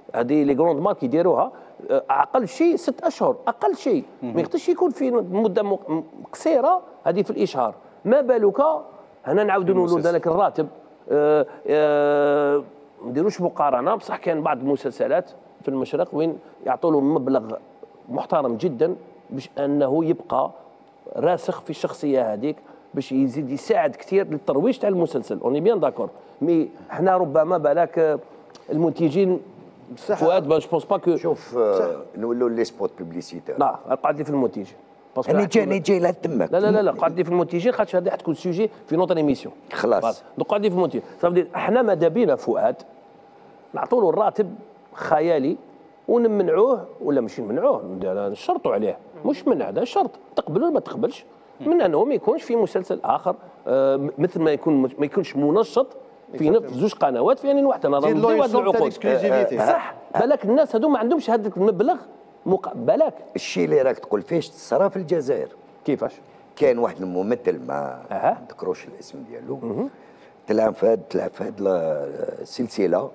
Speaker 1: هذه لي كروند مارك يديروها اقل شيء ست اشهر اقل شيء، ما يقدرش يكون في مده قصيره هذه في الاشهار، ما بالك هنا نعاودوا نقولوا ذلك الراتب. أه أه ما نديروش مقارنه، بصح كان بعض المسلسلات في المشرق وين يعطوا له مبلغ محترم جدا باش انه يبقى راسخ في الشخصيه هذيك، باش يزيد يساعد كثير للترويج تاع المسلسل. اوني بيان داكور، مي حنا ربما بالك المنتجين فؤاد باش بونس با كو
Speaker 3: شوف نولوا لي سبوت بوبليسيتير.
Speaker 1: لا قعد لي في المونتيج،
Speaker 3: انا جاني جاي لها تمك.
Speaker 1: لا لا لا لا قعد لي في المونتيجين، خاطر هذه حتكون سوجي في نوتر ايميسيون.
Speaker 3: خلاص
Speaker 1: دونك قعد لي في المونتيج. صافي احنا ماذا بينا فؤاد نعطوا له الراتب خيالي ونمنعوه، ولا مش نمنعوه نشرطوا عليه، مش منع، هذا شرط، تقبل ولا ما تقبلش من انه ما يكونش في مسلسل اخر آه مثل ما يكون ما يكونش منشط في نفس زوج قنوات في ان واحده. انا نضيو هذه العقود صح. بالك الناس هذو ما عندهمش هذا المبلغ مق... بالك
Speaker 3: الشيء اللي راك تقول فيش صرا في الجزائر.
Speaker 1: كيفاش؟
Speaker 3: كان واحد الممثل ما
Speaker 1: أه.
Speaker 3: نذكروش الاسم ديالو، تلعب في هذه تلعب في هذه السلسله،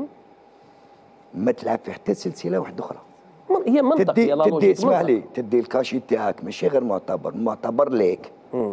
Speaker 3: ما تلعب في حتى سلسله واحده اخرى.
Speaker 1: هي منطق
Speaker 3: تدي تدي اسمح لي، تدي الكاشي تاعك ماشي غير معتبر، معتبر ليك،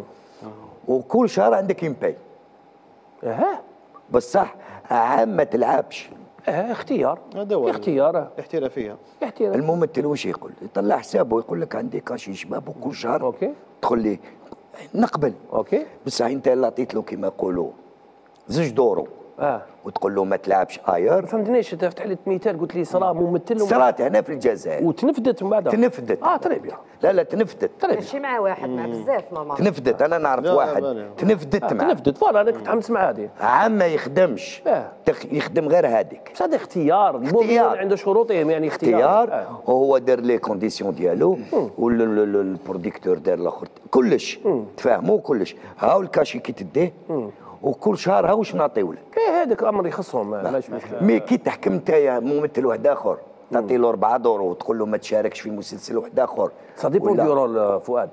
Speaker 3: وكل شهر عندك يمباي.
Speaker 1: اها
Speaker 3: بصح عام ما تلعبش.
Speaker 1: اه اختيار،
Speaker 4: هذا هو
Speaker 1: اختيار
Speaker 4: احترافيه.
Speaker 1: احتراف.
Speaker 3: الممثل واش يقول؟ يطلع حسابه يقول لك عندي كاشي شباب وكل شهر
Speaker 1: اوكي
Speaker 3: تدخل لي نقبل.
Speaker 1: اوكي
Speaker 3: بصح انت اللي عطيت له كيما يقولوا زوج دورو
Speaker 1: اه
Speaker 3: وتقول له ما تلعبش اير.
Speaker 1: ما فهمتنيش، انت فتح لي مثال قلت لي صرا ممثل
Speaker 3: صرات هنا في الجزائر
Speaker 1: وتنفدت من بعد.
Speaker 3: تنفدت
Speaker 1: اه تري بيان.
Speaker 3: لا لا تنفدت
Speaker 2: ماشي مع واحد، مع بزاف نورمال.
Speaker 3: تنفدت، انا نعرف واحد تنفدت
Speaker 1: آه
Speaker 3: معاه.
Speaker 1: تنفدت فوالا، انا كنت حمس مع هذه.
Speaker 3: عام ما يخدمش
Speaker 1: آه.
Speaker 3: يخدم غير هذيك.
Speaker 1: بس هذا اختيار، اختيار عنده شروطهم يعني اختيار.
Speaker 3: اختيار
Speaker 1: آه.
Speaker 3: وهو دار لي كونديسيون ديالو والبروديكتور دار الاخر كلش تفاهموا كلش. هاو الكاشي كي تديه وكل شهر ها واش نعطيو لك.
Speaker 1: ايه هذاك امر يخصهم ماشي مشكل.
Speaker 3: مي كي تحكم انت ممثل واحد اخر تعطي له أربعة دورو وتقول له ما تشاركش في مسلسل واحد اخر.
Speaker 1: صديق ديرو فؤاد.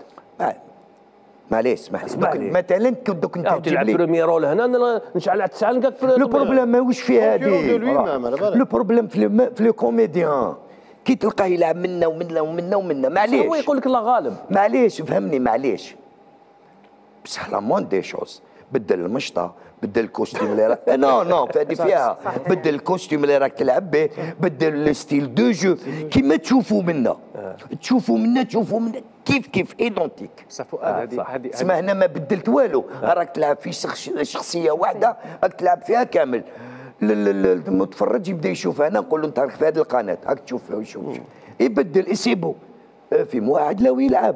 Speaker 3: معليش اسمح لي مثلا دوك انت
Speaker 1: تلعب بريمير رول هنا نشعل على التسعه نلقاك في
Speaker 3: لو بروبليم ماهوش في هذه. لو بروبليم في لو كوميديان كي تلقاه يلعب منا ومنا ومنا ومنا معليش
Speaker 1: هو يقول لك الله غالب.
Speaker 3: معليش فهمني معليش بصح لا موان دي شوز بدل المشطه، بدل الكوستيم اللي راك نو نو هذه فيها، بدل الكوستيم اللي راك تلعب به، بدل الستيل دو جو كيما تشوفوا منا تشوفوا منا تشوفوا منا كيف كيف ايدونتيك.
Speaker 6: بصح فؤاد هذه هذه
Speaker 3: اسمع هنا ما بدلت والو، راك تلعب في شخصيه واحده راك تلعب فيها كامل. المتفرج يبدا يشوف انا نقول له انت راك في هذه القناه راك تشوف فيها ويشوف يبدل يسيبو في واحد لو يلعب.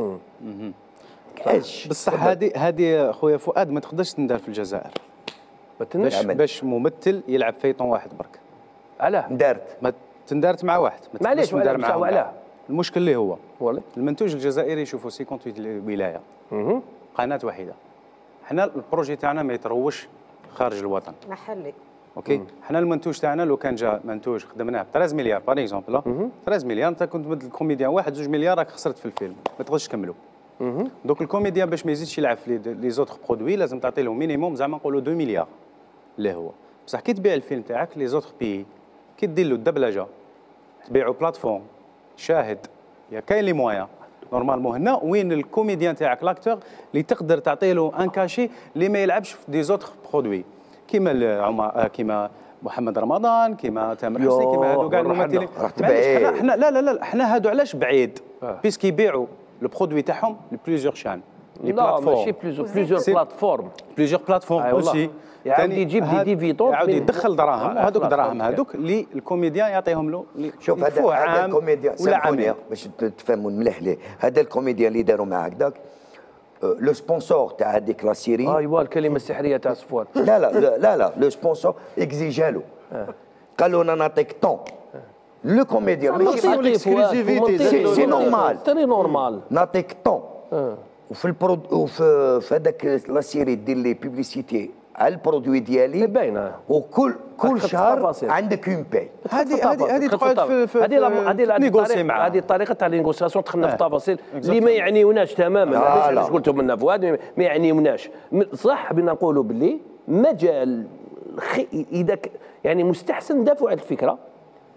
Speaker 6: بصح هذه هذه خويا فؤاد ما تقدرش تندار في الجزائر. باش باش ممثل يلعب فيطون واحد برك.
Speaker 1: علاه؟
Speaker 6: ندارت ما تندارت مع واحد، ما
Speaker 1: معليش
Speaker 6: تندار مع
Speaker 1: واحد. علاه؟
Speaker 6: المشكل اللي هو
Speaker 1: والله
Speaker 6: المنتوج الجزائري يشوفوا ثمانية وثمانين ولايه قناه واحده. حنا البروجي تاعنا ما يتروش خارج الوطن
Speaker 2: محلي.
Speaker 6: اوكي حنا المنتوج تاعنا لو كان جا منتوج خدمناه ب ثلاثة مليار باغ اكزومبل ثلاثة مليار انت كنت تمد الكوميديان واحد زوج مليار راك خسرت في الفيلم ما تقدرش تكملوا. دوك الكوميديان باش ما يزيدش يلعب في لي زوتر برودوي لازم تعطي له مينيموم زعما نقولوا اثنين مليار اللي هو بصح كي تبيع الفيلم تاعك لي زوتر بي كي دير له الدبلجه تبيعوا بلاتفورم شاهد يا كاين لي مويا نورمالمون هنا وين الكوميديان تاعك لاكتور اللي تقدر تعطي له ان كاشي اللي ما يلعبش في دي زوتر برودوي كيما عمر كيما محمد رمضان كيما تامر حسني كيما هادو كاع الممثلين. حنا لا لا لا حنا هادو علاش بعيد بيسكي يبيعوا لو برودوي تاعهم لبليزيور شان لي
Speaker 1: بلاتفورم ماشي بليزيور بليزيور بلاتفورم
Speaker 6: بليزيور بلاتفورم اوسي
Speaker 1: يعاود يجيب دي ديفيدون
Speaker 6: يعاود يدخل دراهم وهذوك الدراهم هذوك اللي الكوميديان يعطيهم له.
Speaker 3: شوف هذا هذا الكوميديان سامحوني باش تفهموا مليح ليه هذا الكوميديان اللي داروا معاه هكذاك لو سبونسور تاع هذيك لا سيري
Speaker 1: ايوا الكلمه السحريه تاع صفوان
Speaker 3: لا لا لا لا لو سبونسور اكزيجالو قالوا انا نعطيك طون لو كوميديان ماشي سي نورمال
Speaker 1: سي نورمال
Speaker 3: نعطيك طون وفي البرود وفي هذاك لا سيري دير لي بوبليسيتي على البرودوي ديالي
Speaker 1: باينه
Speaker 3: وكل كل شهر عندك اون باي.
Speaker 6: هذه هذه هذه تقعد في في
Speaker 1: هذه نيغوسي معاه هذه الطريقه تاع النيغوسياسيون دخلنا في التفاصيل اللي ما يعنيوناش تماما. علاش قلتوا منا فؤاد ما يعنيوناش صح. بنا نقولوا باللي مجال اذا يعني مستحسن ندافعوا على الفكره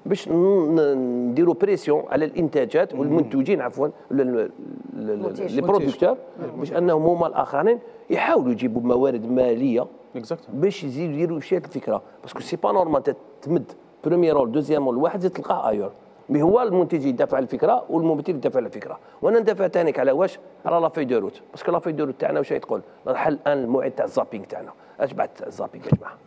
Speaker 1: باش نديروا بريسيون على الانتاجات والمنتجين عفوا لي برودكتور باش انهم هما الاخرين يحاولوا يجيبوا موارد ماليه باش يزيدوا يديروا شي الفكره باسكو سي با نورمال تمد بروميير رول دوزيام رول واحد تلقاه ايور مي هو المنتج يدافع على الفكره والممثل يدافع على الفكره وانا ندافع ثاني على واش على لا في دو روت باسكو لا في دو روت تاعنا واش تقول الحل الان الموعد تاع الزابينغ تاعنا اش بعد الزابينغ يا جماعه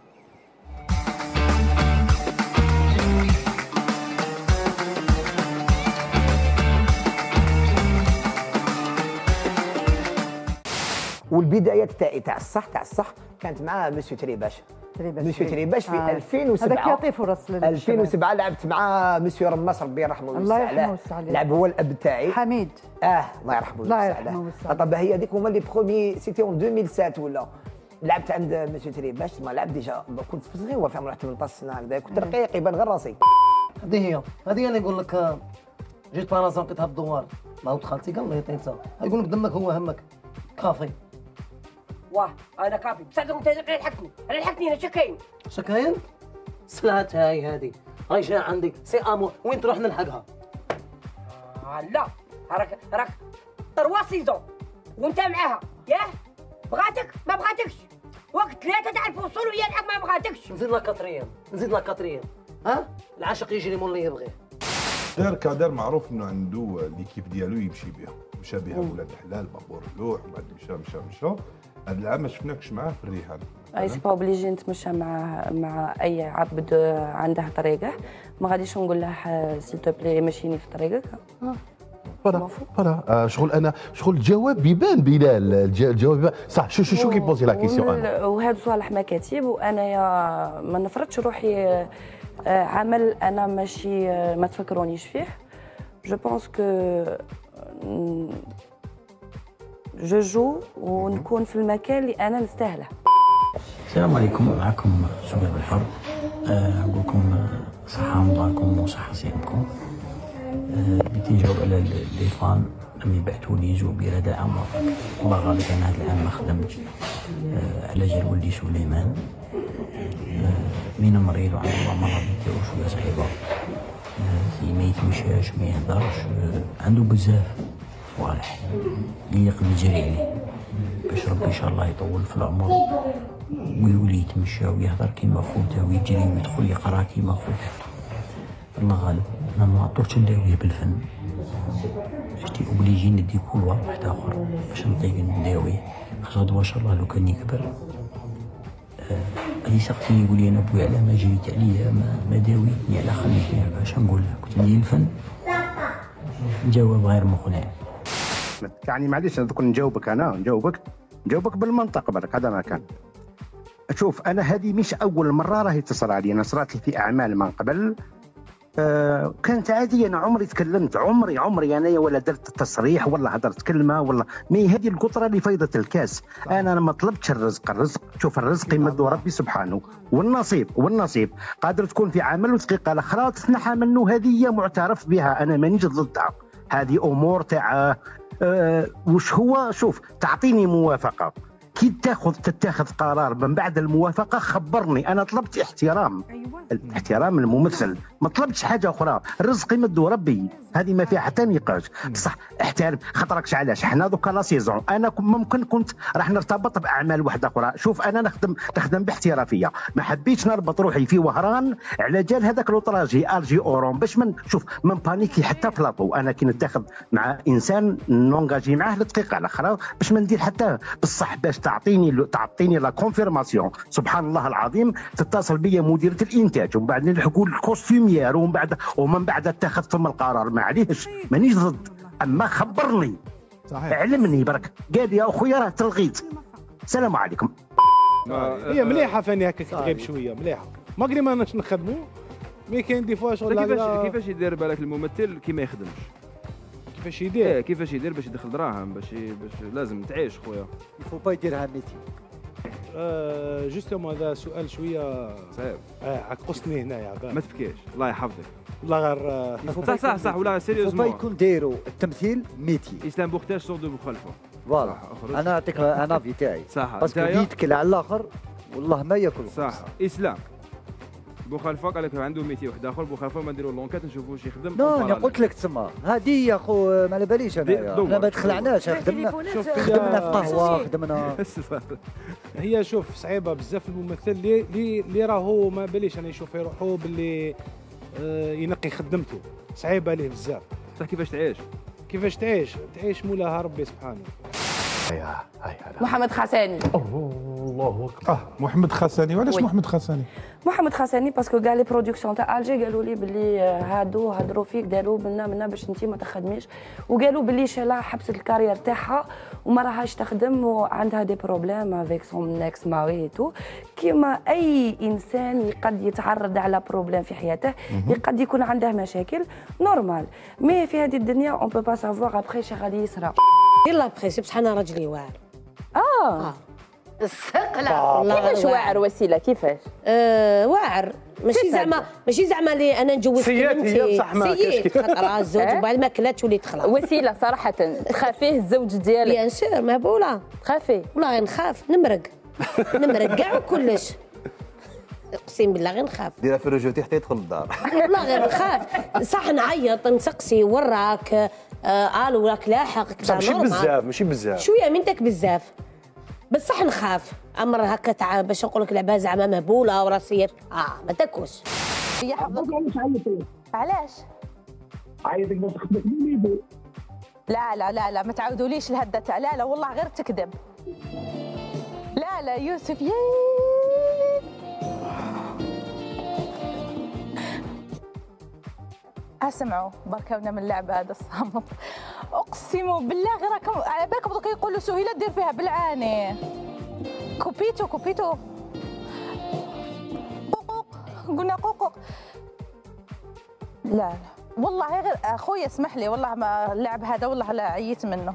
Speaker 13: والبدايات تاعي تاع الصح تاع الصح كانت مع مسيو تريباش مسيو تريباش في آه. ألفين وسبعة
Speaker 2: هذاك يعطي فرص
Speaker 13: ألفين وسبعة لعبت مع مسيو رماس ربي يرحمه
Speaker 2: الله يرحمه عليه
Speaker 13: لعب هو الاب تاعي
Speaker 2: حميد
Speaker 13: اه الله يرحمه
Speaker 2: الله يرحمه
Speaker 13: طب هي هذيك هما لي برومي سيتي اون ألفين وسبعة ولا لعبت عند مسيو تريباش ما لعب ديجا كنت صغير في عمر ثمنطاش سنه هكذا كنت رقيق يبان غير راسي
Speaker 14: هذه هي هذه اللي نقول لك جيت بانازون لقيتها بالدوار مع ولد خالتي قال لي انت يقول لك دمك هو همك كافي
Speaker 15: واه انا كافي بصح انت لحقتني انا لحقتني انا شكاين
Speaker 14: شكاين سلات هاي هذه هاي جا عندك سي امو وين تروح نلحقها
Speaker 15: آه لا راك راك تروا سيزون وانت معاها ياه بغاتك ما بغاتكش وقت ثلاثه تاع الفصول وهي الحق ما بغاتكش
Speaker 14: نزيد لها كاتريام نزيد لها كاتريام ها العاشق يجري مول اللي يبغيه
Speaker 16: دار كادر معروف انه عنده ليكيب ديالو يمشي بها مشى بها ولاد الحلال بابور اللوح وبعد مشى مشى مشى هذا العام ما شفناكش معاه في الرهان
Speaker 17: اي سي با اوبليجي نتمشى مع مع اي عبد عنده طريقه ما غاديش نقول له سيل تو بلي مشيني في طريقك
Speaker 18: فوالا فوالا شغل انا شغل الجواب يبان بلال الجواب يبان صح شو شو شو كي بوزي لا كيسيون انا
Speaker 17: وهذا صالح مكاتب وانايا ما نفرضش روحي عمل انا ماشي ما تفكرونيش فيه جو بونس كو جو جو ونكون في المكان اللي انا نستاهله.
Speaker 19: السلام عليكم معكم شباب الحر أه نقول لكم صحة رمضانكم وصحة صيامكم. أه بغيت نجاوب على لي فان لم يبعثوا لي جو برد عمر الله غالب انا هذا العام ما خدمتش أه على جال ولدي سليمان أه مين مريض وعند الله مرض ديالو شويه صعيبه أه ما يتمشاش ما يهضرش أه عنده بزاف صوالح اللي يقدر يجري عليه باش ربي ان شاء الله يطول في العمر ويولي يتمشى ويهضر كيما خوته ويجري ويدخل يقرا كيما خوته الله غالب انا ما عطوش نداويه بالفن جيتي اوبليجي ندي كل واحد اخر باش نطيق نداويه خاصة ما شاء الله لو كان يكبر هذه سقتني يقول لي انا بويا على ما جريت عليا ما, ما داويتني على خليتني باش نقول له كنت ندير الفن نجاوب غير مقنع
Speaker 20: يعني معليش دوك نجاوبك انا نجاوبك نجاوبك بالمنطق برك هذا ما كان. شوف انا هذه مش اول مره راهي تصل علي انا صرات لي في اعمال من قبل آه كانت عاديه انا عمري تكلمت عمري عمري انا ولا درت تصريح ولا هدرت كلمه ولا مي هذه القطره اللي فايضه الكاس انا ما طلبتش الرزق الرزق شوف الرزق يمدو ربي سبحانه والنصيب والنصيب قادر تكون في عمل ودقيقه الاخرى تتنحى منه هذه معترف بها انا مانيش ضدها هذه امور تاع أه وش هو شوف تعطيني موافقه كي تاخذ تتاخذ قرار من بعد الموافقه خبرني انا طلبت احترام أيوة. الاحترام الممثل ما طلبتش حاجه اخرى الرزق يمدو ربي هذه ما فيها حتى نقاش بصح احترم خاطركش علاش حنا دوكا لا سيزون انا ممكن كنت راح نرتبط باعمال واحده اخرى شوف انا نخدم نخدم باحترافيه ما حبيتش نربط روحي في وهران على جال هذاك لوطراجي الجي اورون باش من شوف من بانيكي حتى بلاطو انا كي نتاخذ مع انسان نونجاجي معاه لدقيقه الاخرى باش ما ندير حتى بصح باش تعطيني تعطيني لا كونفيرماسيون سبحان الله العظيم تتصل بيا مديره الانتاج ومن بعد نلحقوا الكوستيميير ومن بعد ومن بعد اتخذ ثم القرار معليش مانيش ضد اما خبرني صحيح علمني برك قال يا اخويا راه تلغيت السلام عليكم.
Speaker 21: هي مليحه فاني هكا تغيب شويه مليحه ما قري ما نخدموا مي كاين دي فوا شغل
Speaker 22: كيفاش كيفاش يدير بالك الممثل كي ما يخدمش
Speaker 21: كيفاش يدير
Speaker 22: ايه كيفاش يدير باش يدخل دراهم باش باش لازم تعيش خويا
Speaker 14: يفو با يديرها ميتي
Speaker 21: آه جوستومون هذا سؤال شويه
Speaker 22: صعيب
Speaker 21: اه عكستني هنايا
Speaker 22: ما تبكيش الله يحفظك
Speaker 21: والله غير
Speaker 22: صح صح صح ولا سيريوزمون
Speaker 14: يفو با يكون دايرو التمثيل ميتي
Speaker 22: اسلام بوختاج صور دو مخالفه
Speaker 14: فوالا انا نعطيك انا في تاعي
Speaker 22: صح
Speaker 14: باسكو يتكل على الاخر والله ما ياكل
Speaker 22: صح اسلام بوخلفه قال لك عنده ميتي واحد اخر، بوخلفه ما نديروا لونكات نشوفوا واش يخدم.
Speaker 8: نو انا قلت لك تما هذه هي اخو ما على باليش انا احنا ما تخلعناش، خدمنا خدمنا في قهوه خدمنا.
Speaker 21: هي شوف صعيبه بزاف الممثل اللي اللي اللي راهو ما باليش انا يشوف يروحوا باللي آه ينقي خدمته، صعيبه عليه بزاف.
Speaker 22: صح كيفاش تعيش؟
Speaker 21: كيفاش تعيش؟ تعيش مولاها ربي سبحانه.
Speaker 8: هيا هيا
Speaker 17: محمد خاساني.
Speaker 16: الله اكبر. اه محمد خاساني، وعلاش محمد خاساني؟
Speaker 17: محمد خاساني باسكو كاع لي برودكسيون تاع الجي قالوا لي باللي هادو هضروا فيك داروا منا منا باش انت ما تخدميش، وقالوا باللي شالا حبست الكارير تاعها وما راهاش تخدم وعندها دي بروبليم افيك سون نيكس ماري تو، كيما اي انسان قد يتعرض على بروبليم في حياته، قد يكون عنده مشاكل نورمال، مي في هذه الدنيا اون بو با سافوار ابخي شي غادي يصرى.
Speaker 9: يلا بخير بصح انا راجلي واعر.
Speaker 17: اه, آه.
Speaker 9: الثقله
Speaker 17: كيفاش واعر وسيله كيفاش؟
Speaker 9: آه واعر ماشي زعما ماشي زعما اللي انا نجوزت بنتي سييت خاطر الزوج وبعد ما كلاتش وليت خلاص.
Speaker 17: وسيله صراحه تخافيه الزوج ديالك؟
Speaker 9: بيان سور مهبوله
Speaker 17: تخافيه؟
Speaker 9: والله غير نخاف نمرق نمرق كاع وكلش اقسم بالله غير نخاف.
Speaker 23: ديرها في رجوتي حتى يدخل الدار.
Speaker 9: والله غير نخاف صح نعيط نسقسي وراك آه الو راك لاحق
Speaker 23: ماشي بزاف ماشي بزاف
Speaker 9: شويه منتك بزاف بصح نخاف امر هكا تاع باش نقول لك لعبه زعما مهبوله وراسي اه ما تاكوش.
Speaker 24: هي حفظك علاش عيطتي؟
Speaker 9: علاش؟
Speaker 24: عيطك باش تخدمك من
Speaker 9: لا لا لا لا ما تعاودوليش الهده تاع لا لا والله غير تكذب. لا لا يوسف يا اسمعوا بركاونا من اللعبه هذا الصامت اقسم بالله غير راكم على بالكم دوك يقولوا سهيله دير فيها بالعاني. كوبيتو كوبيتو قوقوق قلنا قوقوق. لا لا والله غير اخويا اسمح لي والله ما اللعب هذا والله لا عييت منه.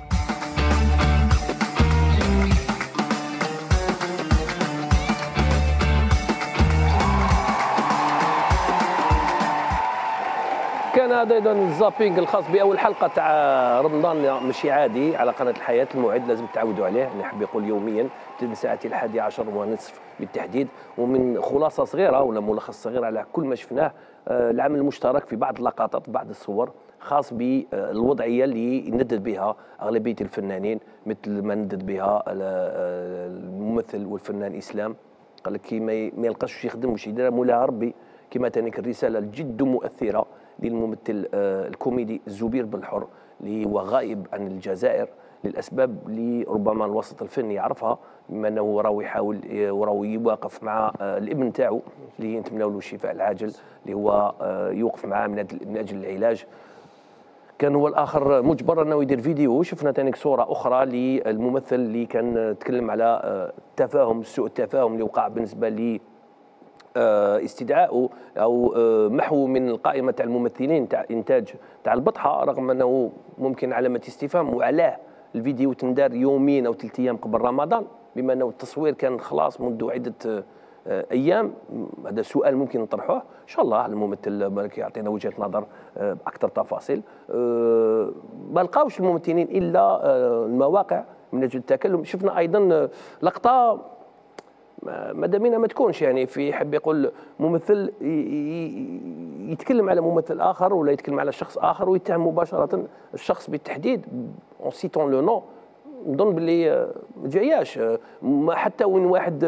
Speaker 1: كان هذا ايضا الزابينغ الخاص باول حلقه تاع رمضان ماشي عادي على قناه الحياه. الموعد لازم تعودوا عليه، نحب يقول يوميا من ساعه الحادية عشر ونصف بالتحديد، ومن خلاصه صغيره ولا ملخص صغير على كل ما شفناه. العمل المشترك في بعض اللقطات بعض الصور خاص بالوضعيه اللي يندد بها اغلبيه الفنانين، مثل ما ندد بها الممثل والفنان اسلام. قال لك كي ما يلقاش يخدم واش يدير مولاها ربي. كما تانيك الرساله الجد مؤثره للممثل الكوميدي زبير بالحر اللي هو غائب عن الجزائر للاسباب اللي ربما الوسط الفني يعرفها، بما انه راهو يحاول وراهو يواقف مع الابن تاعو اللي نتمنى له الشفاء العاجل، اللي هو يوقف معاه من اجل العلاج. كان هو الاخر مجبر انه يدير فيديو. شفنا ثاني صوره اخرى للممثل اللي كان تكلم على التفاهم سوء التفاهم اللي وقع بالنسبه لي استدعاء او محو من القائمه تاع الممثلين تاع انتاج تاع البطحه، رغم انه ممكن علامه استفهام. وعلاه الفيديو تندار يومين او ثلاث ايام قبل رمضان، بما انه التصوير كان خلاص منذ عده ايام؟ هذا سؤال ممكن نطرحه. ان شاء الله الممثل بالك يعطينا وجهه نظر باكثر تفاصيل. ما لقاوش الممثلين الا المواقع من اجل التكلم. شفنا ايضا لقطه مادامينا ما تكونش يعني في يحب يقول ممثل يتكلم على ممثل اخر ولا يتكلم على شخص اخر ويتهم مباشره الشخص بالتحديد اون سيتون لو نو. نظن باللي ما جاياش حتى وين واحد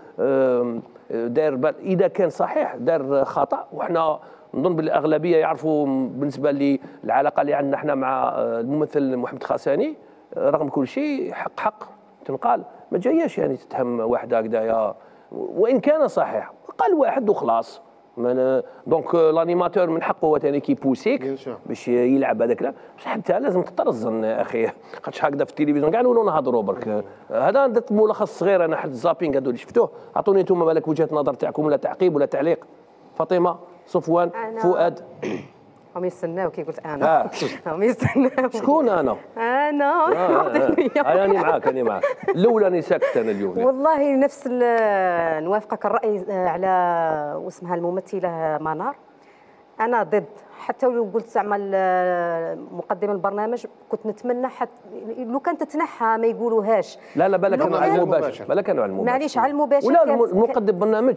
Speaker 1: دار اذا كان صحيح دار خطا، وحنا نظن باللي الاغلبيه يعرفوا بالنسبه للعلاقه اللي عندنا احنا مع الممثل محمد خاساني، رغم كل شيء حق حق تنقال. ما جاياش يعني تتهم واحد هكذايا وان كان صحيح، قال واحد وخلاص. دونك لانيماتور من حقه هو ثاني كيبوسيك باش يلعب هذاك لا، بصح حتى لازم تطرزن اخي، خاطش هكذا في التلفزيون كاع نولوا نهضروا برك. هذا درت ملخص صغير انا حد الزابينغ هذو اللي شفتوه. اعطوني انتم بالك وجهه نظر تاعكم ولا تعقيب ولا تعليق. فاطمه، صفوان، فؤاد.
Speaker 2: هم يستناو كي قلت انا. هم يستناو.
Speaker 1: شكون انا؟
Speaker 2: انا
Speaker 1: انا معاك انا معاك. الاولى راني ساكت انا اليوم.
Speaker 2: والله نفس نوافقك الراي على واسمها الممثله منار. انا ضد، حتى لو قلت زعما مقدم البرنامج كنت نتمنى حتى لو كانت تتنحى ما يقولوهاش.
Speaker 1: لا لا بالك كانوا على المباشر، بالك كانوا على المباشر.
Speaker 2: معليش على المباشر.
Speaker 1: ولا مقدم برنامج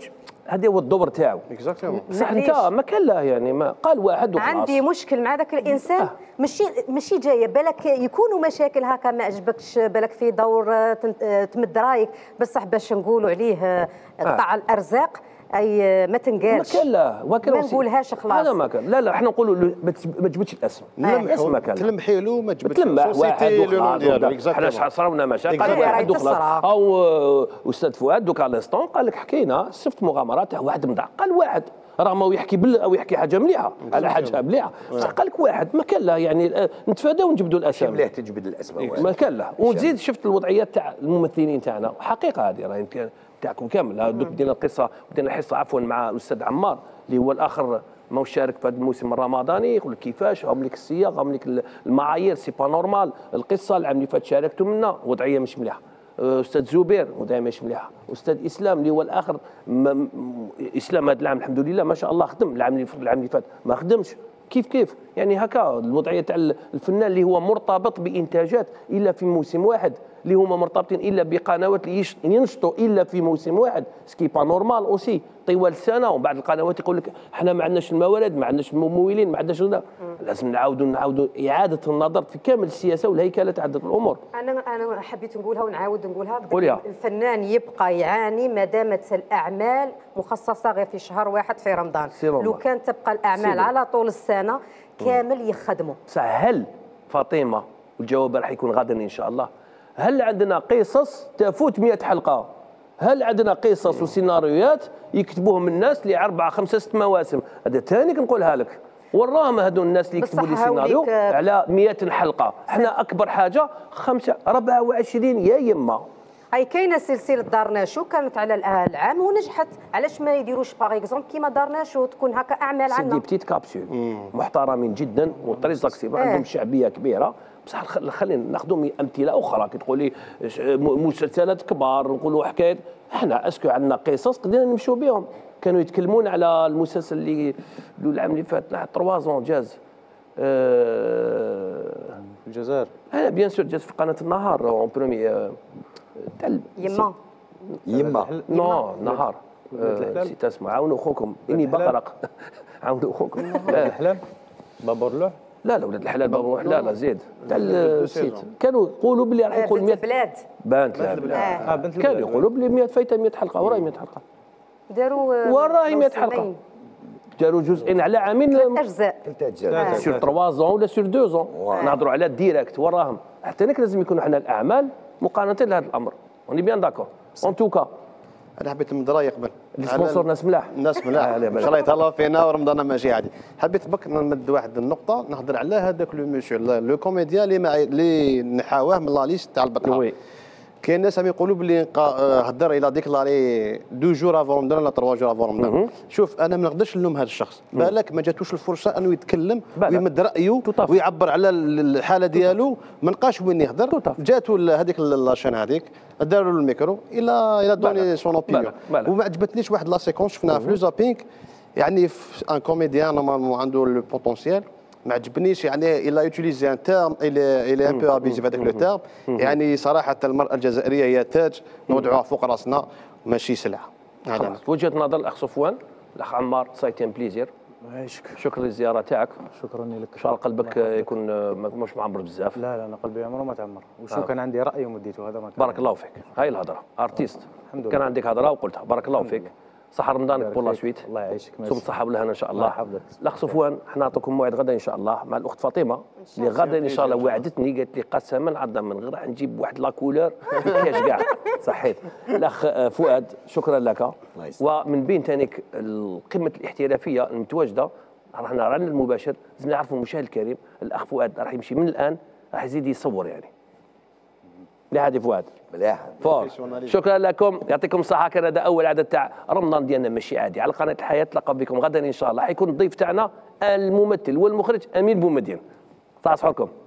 Speaker 1: هذا هو الدور تاعو.
Speaker 4: اكزاكتومون.
Speaker 1: صح انت ما كان له يعني ما قال واحد وخلاص.
Speaker 2: عندي مشكل مع ذاك الانسان
Speaker 1: آه.
Speaker 2: ماشي ماشي جايه بالك يكونوا مشاكل هكا ما عجبكش بالك في دور تمد رايك بصح باش نقولوا عليه قطع آه. الارزاق اي ما تنقالش.
Speaker 1: ما كان لا
Speaker 2: ما نقولهاش خلاص.
Speaker 1: هذا ما كان لا لا احنا نقولوا ما تجبدش الاسم.
Speaker 4: الاسم
Speaker 1: ما كان
Speaker 4: تلمحي له ما تجبدش
Speaker 1: تلمح واحد وخلاص. حنا شحال صراونا مشاكل قال واحد وخلاص. او استاذ فؤاد دوك على ليستون قال لك حكينا صفت مغامرات تاع واحد مضع قال واحد رغم هو يحكي بال او يحكي حاجه مليحه على حاجه مليحه بصح قال لك واحد ما كان له يعني نتفاداو ونجبدوا الاسامي.
Speaker 3: مليح تجبد الاسماء
Speaker 1: ما كان له ونزيد شفت الوضعيات تاع الممثلين تاعنا حقيقه هذه راهي تاعكم كامل. دوك بدينا القصه بدينا الحصه عفوا مع الاستاذ عمار اللي هو الاخر ما شارك في هذا الموسم الرمضاني يقول لك كيفاش هم لك السياق هم لك المعايير سي با نورمال. القصه العام اللي فات شاركتوا منا وضعيه مش مليحه. استاذ زبير وضعيه مش مليحه. استاذ اسلام اللي هو الاخر اسلام هذا العام الحمد لله ما شاء الله خدم. العام اللي العام اللي فات ما خدمش كيف كيف يعني هكا الوضعيه تاع الفنان اللي هو مرتبط بانتاجات الا في موسم واحد اللي هما مرتبطين الا بقنوات اللي ينشطوا الا في موسم واحد سكي با نورمال اوسي طوال السنه. ومن بعد القنوات يقول لك احنا ما عندناش الموارد ما عندناش الممولين ما عندناش هذا. لازم نعاودوا نعاودوا اعاده النظر في كامل السياسه والهيكله تاع هذه الامور.
Speaker 2: انا انا حبيت نقولها ونعاود نقولها.
Speaker 1: قوليها.
Speaker 2: الفنان يبقى يعاني ما دامت الاعمال مخصصه غير في شهر واحد في رمضان. لو كان تبقى الاعمال سيرو. على طول السنه كامل يخدموا.
Speaker 1: هل فاطمه والجواب راح يكون غدا ان شاء الله هل عندنا قصص تفوت مئة حلقه؟ هل عندنا قصص وسيناريوهات يكتبوهم الناس اللي اربعه خمسه ست مواسم؟ هذا ثاني كنقولها لك. وراهم هذول الناس اللي يكتبوا لي سيناريو على مئة حلقه. احنا اكبر حاجه خمسه أربعة وعشرين يا يما.
Speaker 2: هاي كاينه سلسله دارناشو كانت على العام ونجحت. علاش ما يديروش باغ اكزومبل كيما دارناشو تكون هكا اعمال عندنا
Speaker 1: سي دي بتيت كابسول محترمين جدا وطريزاكسيب عندهم شعبيه كبيره. بصح خلينا ناخذوا امثله اخرى كي تقول لي مسلسلات كبار نقولوا حكايات. احنا اسكو عندنا قصص قدرنا نمشوا بهم. كانوا يتكلمون على المسلسل اللي العام اللي فات ثلاثة زون جاز
Speaker 6: في الجزائر.
Speaker 1: اه بيان سور جاز في قناه النهار اون برومي تاع
Speaker 2: يما
Speaker 3: يما
Speaker 1: نو نهار نسيت اسمه عاونوا اخوكم اني بقرق عاونوا اخوكم.
Speaker 6: الحلال بابور لوح
Speaker 1: لا لا ولاد الحلال بابور لا لا زيد تاع السيت كانوا يقولوا بلي راح يقول مئة
Speaker 2: بلاد
Speaker 1: بنت البلاد كانوا يقولوا بلي مئة فايته مئة حلقه وراهي مئة حلقه
Speaker 2: داروا
Speaker 1: وراهي مئة حلقه داروا جزئين على عامين
Speaker 2: ثلاث اجزاء
Speaker 3: ثلاث اجزاء
Speaker 1: سور ثلاثة زون ولا سور اثنين زون نهضروا على الديريكت وراهم. حتى هناك لازم يكونوا احنا الاعمال مقارنه لهذا الامر. اوني بيان داكور اون توكا.
Speaker 4: انا حبيت نمد رايي قبل
Speaker 1: السبونسور ناس ملاح
Speaker 4: ناس ملاح ان شاء الله يتهلاو فينا ورمضان ماشي عادي. حبيت بك نمد واحد النقطه نهضر على هذاك لو ميسيو لو كوميديان اللي مع اللي نحاواه من لا ليست تاع البطاقه. كاين ناس عم يقولوا باللي هضر الى ديكلاري دو جور افون رمضان ولا تروا جور افون رمضان. شوف انا ما نقدرش نلوم هذا الشخص بالك ما جاتوش الفرصه انه يتكلم ويمد رايه ويعبر على الحاله ديالو ما لقاش وين يهضر. جاتو هذيك لاشين هذيك داروا له الميكرو الى الى دوني سون اوبينيون وما عجبتنيش واحد لا سيكونس شفناها في لو زابينغ يعني ان كوميديان نورمالمون عنده لو بوتونسيال ما عجبنيش يعني الا يوتيليزي ان تيرم الى الى ان بو ابيزي في هذاك لو تيرم. يعني صراحه المراه الجزائريه هي تاج نوضعوها فوق راسنا ماشي سلعه.
Speaker 1: هذا وجهه نظر الاخ صفوان. الاخ عمار سايتين بليزير. شكرا للزياره تاعك.
Speaker 6: شكرا لك.
Speaker 1: ان شاء الله قلبك يكون مش معمر بزاف.
Speaker 6: لا لا انا قلبي عمره ما تعمر وشو كان عندي راي ومديته هذا ما كان.
Speaker 1: بارك الله فيك. هاي الهضره ارتيست كان عندك هضره وقلتها. بارك الله فيك. صحة رمضانك بور لا سويت.
Speaker 6: الله يعيشك.
Speaker 1: صوم الصحة والهنا ان شاء الله. الاخ صفوان احنا نعطيكم موعد غدا ان شاء الله مع الاخت فاطمه اللي غدا ان شاء الله وعدتني قالت لي قسما عظما من غير راح نجيب واحد لا كولور ما كاش كاع صحيت. الاخ فؤاد شكرا لك. ومن بين ثانيك قمه الاحترافيه المتواجده راح نرى المباشر لازم نعرفوا المشاهد الكريم الاخ فؤاد راح يمشي من الان راح يزيد يصور يعني. مليح هادي فؤاد
Speaker 3: مليح
Speaker 1: فور. شكرا لكم يعطيكم الصحه. كان هذا اول عدد تاع رمضان ديالنا ماشي عادي على قناه الحياه. تلقى بكم غدا ان شاء الله. حيكون الضيف تاعنا الممثل والمخرج امين بومدين. صح صحكم.